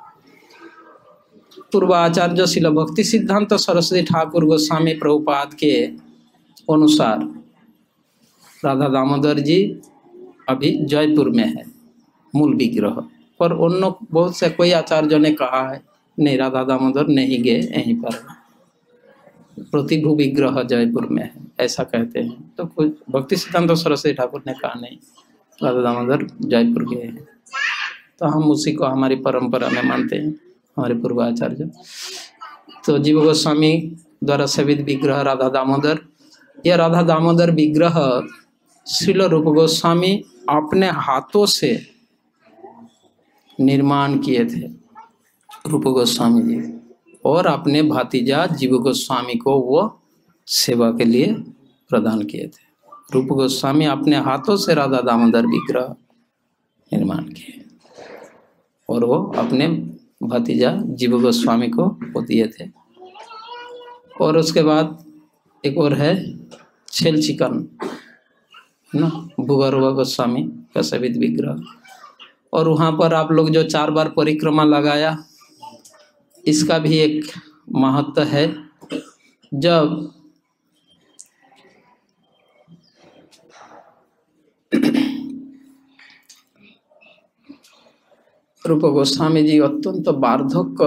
S1: पूर्व आचार्य शिल भक्ति सिद्धांत सरस्वती ठाकुर गोस्वामी प्रभुपाद के अनुसार राधा दामोदर जी अभी जयपुर में है मूल विग्रह, पर उन बहुत से कोई आचार्यों ने कहा है नहीं, राधा दामोदर नहीं गए, यहीं पर प्रतिभू विग्रह जयपुर में है, ऐसा कहते हैं। तो कुछ भक्ति सिद्धांत सरस्वती ठाकुर ने कहा नहीं, राधा दामोदर जयपुर गए हैं। तो हम उसी को हमारी परंपरा में मानते हैं, हमारे पूर्वाचार्य। तो जीव गोस्वामी द्वारा सेवित विग्रह राधा दामोदर, यह राधा दामोदर विग्रह श्रील रूप गोस्वामी अपने हाथों से निर्माण किए थे, रूप गोस्वामी जी, और अपने भातीजा जीव गोस्वामी को वो सेवा के लिए प्रदान किए थे। रूप गोस्वामी अपने हाथों से राधा दामोदर विग्रह निर्माण किए और वो अपने भतीजा जीव गोस्वामी को वो दिए थे। और उसके बाद एक और है छेल चिकन ना, भूगर्भ गोस्वामी का सेवित विग्रह। और वहाँ पर आप लोग जो 4 बार परिक्रमा लगाया, इसका भी एक महत्व है। जब रूप गोस्वामी जी अत्यंत वार्धक्य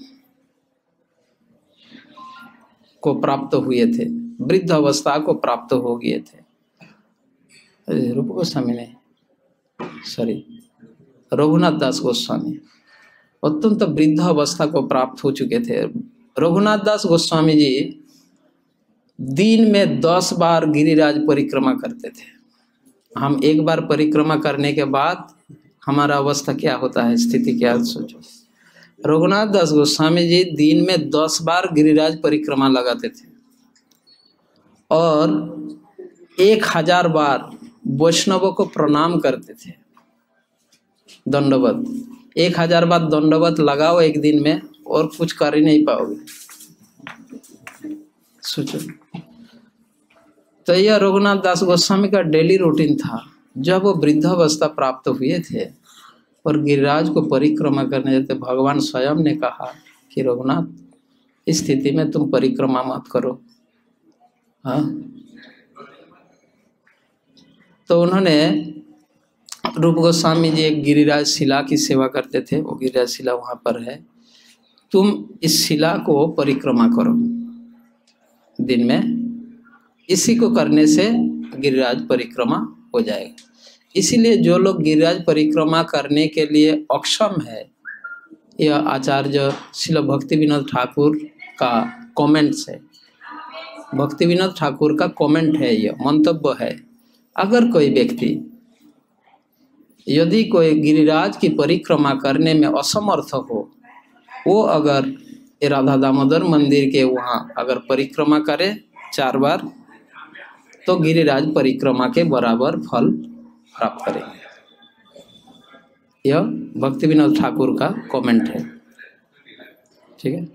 S1: को प्राप्त हुए थे, वृद्ध अवस्था को प्राप्त हो गए थे। रूप गोस्वामी ने रघुनाथ दास गोस्वामी अत्यंत वृद्ध अवस्था को प्राप्त हो चुके थे। रघुनाथ दास गोस्वामी जी दिन में 10 बार गिरिराज परिक्रमा करते थे। हम एक बार परिक्रमा करने के बाद हमारा अवस्था क्या होता है, स्थिति क्या, सोचो। रघुनाथ दास गोस्वामी जी दिन में 10 बार गिरिराज परिक्रमा लगाते थे और 1000 बार वैष्णवों को प्रणाम करते थे, दंडवत। 1000 बार दंडवत लगाओ एक दिन में और कुछ कर ही नहीं पाओगे, सोचो। तो यह रघुनाथ दास गोस्वामी का डेली रूटीन था। जब वो वृद्धावस्था प्राप्त हुए थे और गिरिराज को परिक्रमा करने जाते, भगवान स्वयं ने कहा कि रघुनाथ, इस स्थिति में तुम परिक्रमा मत करो। हाँ, तो उन्होंने, रूप गोस्वामी जी एक गिरिराज शिला की सेवा करते थे, वो गिरिराज शिला वहाँ पर है, तुम इस शिला को परिक्रमा करो दिन में, इसी को करने से गिरिराज परिक्रमा हो जाएगा। इसीलिए जो लोग गिरिराज परिक्रमा करने के लिए अक्षम है, यह आचार्य शिल भक्ति विनोद ठाकुर का कमेंट्स है। भक्ति विनोद ठाकुर का कमेंट है, यह मंतव्य है। अगर कोई व्यक्ति यदि कोई गिरिराज की परिक्रमा करने में असमर्थ हो, वो अगर राधा दामोदर मंदिर के वहाँ अगर परिक्रमा करे 4 बार, तो गिरिराज परिक्रमा के बराबर फल प्राप्त करेंगे। यह भक्ति विनोद ठाकुर का कमेंट है, ठीक है,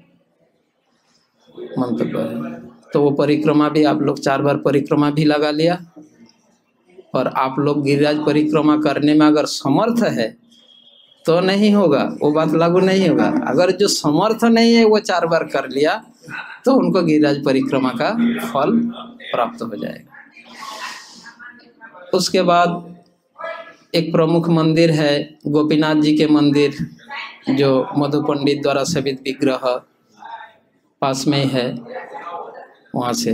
S1: मंतव्य है। तो वो परिक्रमा भी आप लोग 4 बार परिक्रमा भी लगा लिया, और आप लोग गिरिराज परिक्रमा करने में अगर समर्थ है तो नहीं होगा, वो बात लागू नहीं होगा। अगर जो समर्थ नहीं है वो 4 बार कर लिया तो उनको गिरिराज परिक्रमा का फल प्राप्त हो जाएगा। उसके बाद एक प्रमुख मंदिर है गोपीनाथ जी के मंदिर, जो मधु पंडित द्वारा सेवित विग्रह पास में है, वहाँ से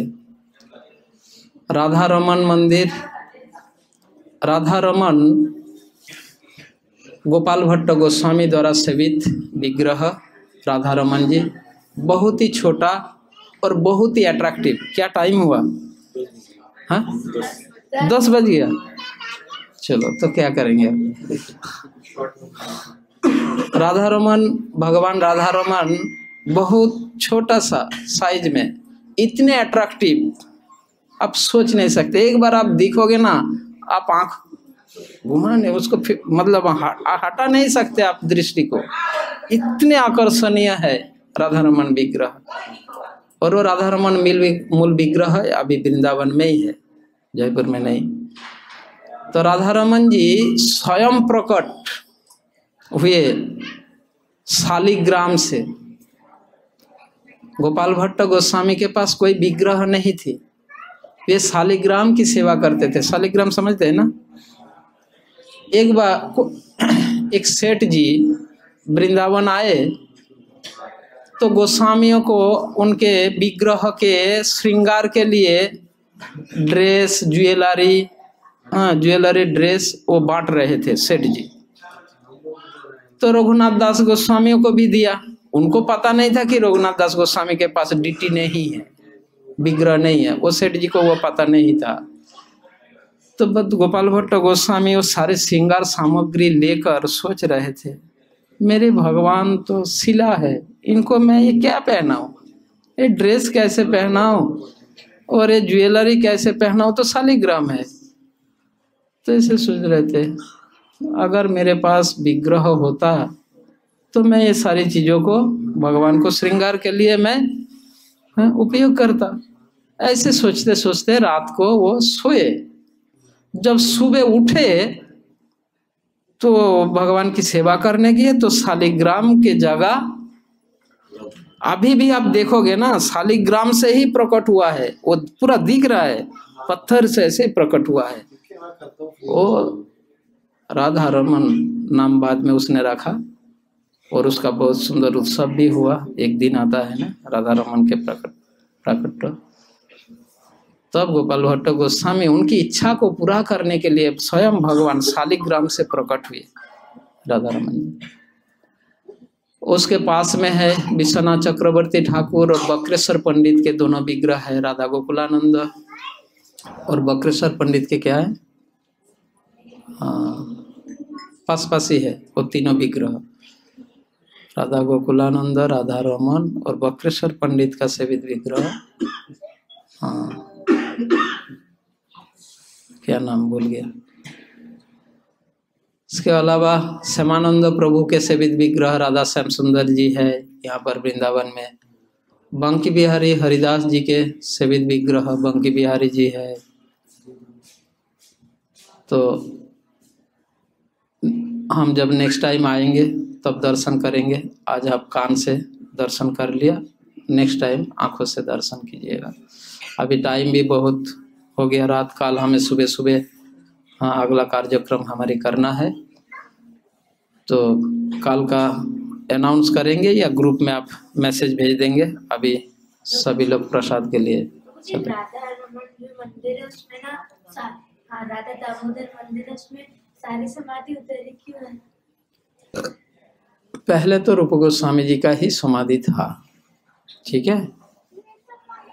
S1: राधा रमन मंदिर। राधा रमन गोपाल भट्ट गोस्वामी द्वारा सेवित विग्रह राधा रमन जी, बहुत ही छोटा और बहुत ही अट्रैक्टिव। क्या टाइम हुआ? हाँ 10 बज गया। चलो तो क्या करेंगे। राधा रमन, भगवान राधा रमन बहुत छोटा सा साइज में, इतने अट्रैक्टिव आप सोच नहीं सकते। एक बार आप देखोगे ना, आप आंख घुमा नहीं उसको, मतलब हटा नहीं सकते आप दृष्टि को, इतने आकर्षणीय है राधा रमन विग्रह। और वो राधा रमन मूल विग्रह अभी वृंदावन में ही है, जयपुर में नहीं। तो राधा रमन जी स्वयं प्रकट हुए शालिग्राम से। गोपाल भट्ट गोस्वामी के पास कोई विग्रह नहीं थी, वे शालिग्राम की सेवा करते थे। शालिग्राम समझते हैं ना? एक बार एक सेठ जी वृंदावन आए तो गोस्वामियों को उनके विग्रह के श्रृंगार के लिए ड्रेस, ज्वेलरी ड्रेस वो बांट रहे थे सेठ जी। तो रघुनाथ दास गोस्वामियों को भी दिया। उनको पता नहीं था कि रघुनाथ दास गोस्वामी के पास डीटी नहीं है, विग्रह नहीं है, वो सेठ जी को वो पता नहीं था। तो गोपाल भट्ट गोस्वामी वो सारे श्रृंगार सामग्री लेकर सोच रहे थे, मेरे भगवान तो शिला है, इनको मैं ये क्या पहनाऊं, ये ड्रेस कैसे पहनाऊं और ये ज्वेलरी कैसे पहनाऊं, तो शालिग्राम है। तो ऐसे सोच रहे थे, अगर मेरे पास विग्रह होता तो मैं ये सारी चीजों को भगवान को श्रृंगार के लिए मैं उपयोग करता। ऐसे सोचते सोचते रात को वो सोए। जब सुबह उठे तो भगवान की सेवा करने गए तो शालिग्राम के जगह, अभी भी आप देखोगे ना, शालिग्राम से ही प्रकट हुआ है, वो पूरा दिख रहा है, पत्थर से ऐसे प्रकट हुआ है। वो राधा रमन नाम बाद में उसने रखा और उसका बहुत सुंदर उत्सव भी हुआ। एक दिन आता है ना राधा रमन के प्रकट। तब गोपाल भट्ट गोस्वामी उनकी इच्छा को पूरा करने के लिए स्वयं भगवान शालिग्राम से प्रकट हुए राधा रमन। उसके पास में है विश्वनाथ चक्रवर्ती ठाकुर और बक्रेश्वर पंडित के दोनों विग्रह है। राधा गोकुलानंद और बक्रेश्वर पंडित के क्या है, पास ही है वो तीनों विग्रह, राधा गोकुलानंद, राधा रमन और बक्रेश्वर पंडित का सेवित विग्रह। क्या नाम भूल गया। इसके अलावा श्यामानंद प्रभु के सेवित विग्रह राधा श्याम सुंदर जी है यहाँ पर वृंदावन में। बंकी बिहारी हरिदास जी के सेवित विग्रह बंकी बिहारी जी है। तो हम जब नेक्स्ट टाइम आएंगे तब दर्शन करेंगे। आज आप कान से दर्शन कर लिया, नेक्स्ट टाइम आंखों से दर्शन कीजिएगा। अभी टाइम भी बहुत हो गया, रात काल हमें सुबह सुबह अगला कार्यक्रम हमारी करना है। तो कल का अनाउंस करेंगे या ग्रुप में आप मैसेज भेज देंगे। अभी सभी लोग प्रसाद के लिए चले।
S2: राधा मंदिर है उसमें ना, राधा दामोदर मंदिर है उसमें सारी समाधि उतरी क्यों है?
S1: पहले तो रूप गोस्वामी जी का ही समाधि था, ठीक है।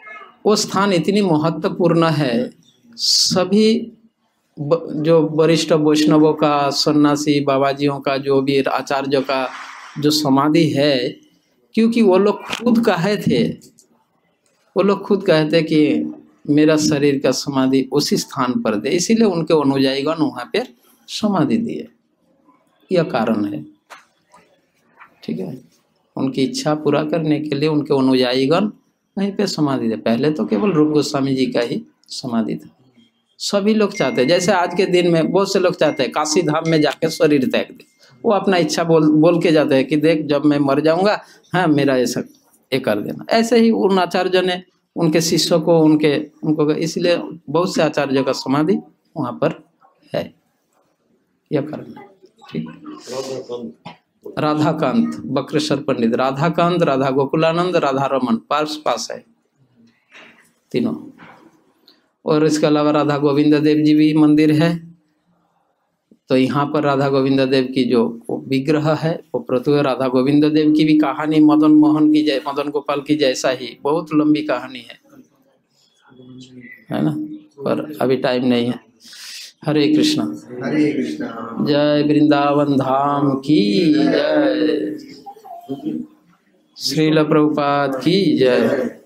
S1: वो स्थान इतनी महत्वपूर्ण है। सभी जो वरिष्ठ वैष्णवों का, सन्यासी बाबाजियों का, जो भी आचार्यों का जो समाधि है, क्योंकि वो लोग खुद कहे थे, वो लोग खुद कहते कि मेरा शरीर का समाधि उसी स्थान पर दे, इसीलिए उनके अनुयायीगण वहाँ पर समाधि दिए। यह कारण है, ठीक है। उनकी इच्छा पूरा करने के लिए उनके अनुयायीगण वहीं पे समाधि दे। पहले तो केवल रूप गोस्वामी जी का ही समाधि था। सभी लोग चाहते हैं, जैसे आज के दिन में बहुत से लोग चाहते हैं काशी धाम में जाकर शरीर त्याग दे। वो अपना इच्छा बोल के जाते हैं कि देख जब मैं मर जाऊंगा, हाँ मेरा ऐसा ये कर देना। ऐसे ही उन आचार्यों ने उनके शिष्यों को उनको इसलिए बहुत से आचार्यों का समाधि वहाँ पर है। यह कारण है, ठीक। राधाकांत बक्रेश्वर पंडित, राधाकांत, राधा गोकुलानंद, राधा रमन पास है तीनों। और इसके अलावा राधा गोविंद देव जी भी मंदिर है। तो यहाँ पर राधा गोविंद देव की जो विग्रह है वो प्रतु राधा गोविंद देव की भी कहानी मदन गोपाल की जैसा ही बहुत लंबी कहानी है ना, पर अभी टाइम नहीं है। हरे कृष्णा,
S3: हरे कृष्णा।
S1: जय वृंदावन धाम की जय, श्रील प्रभुपाद की जय।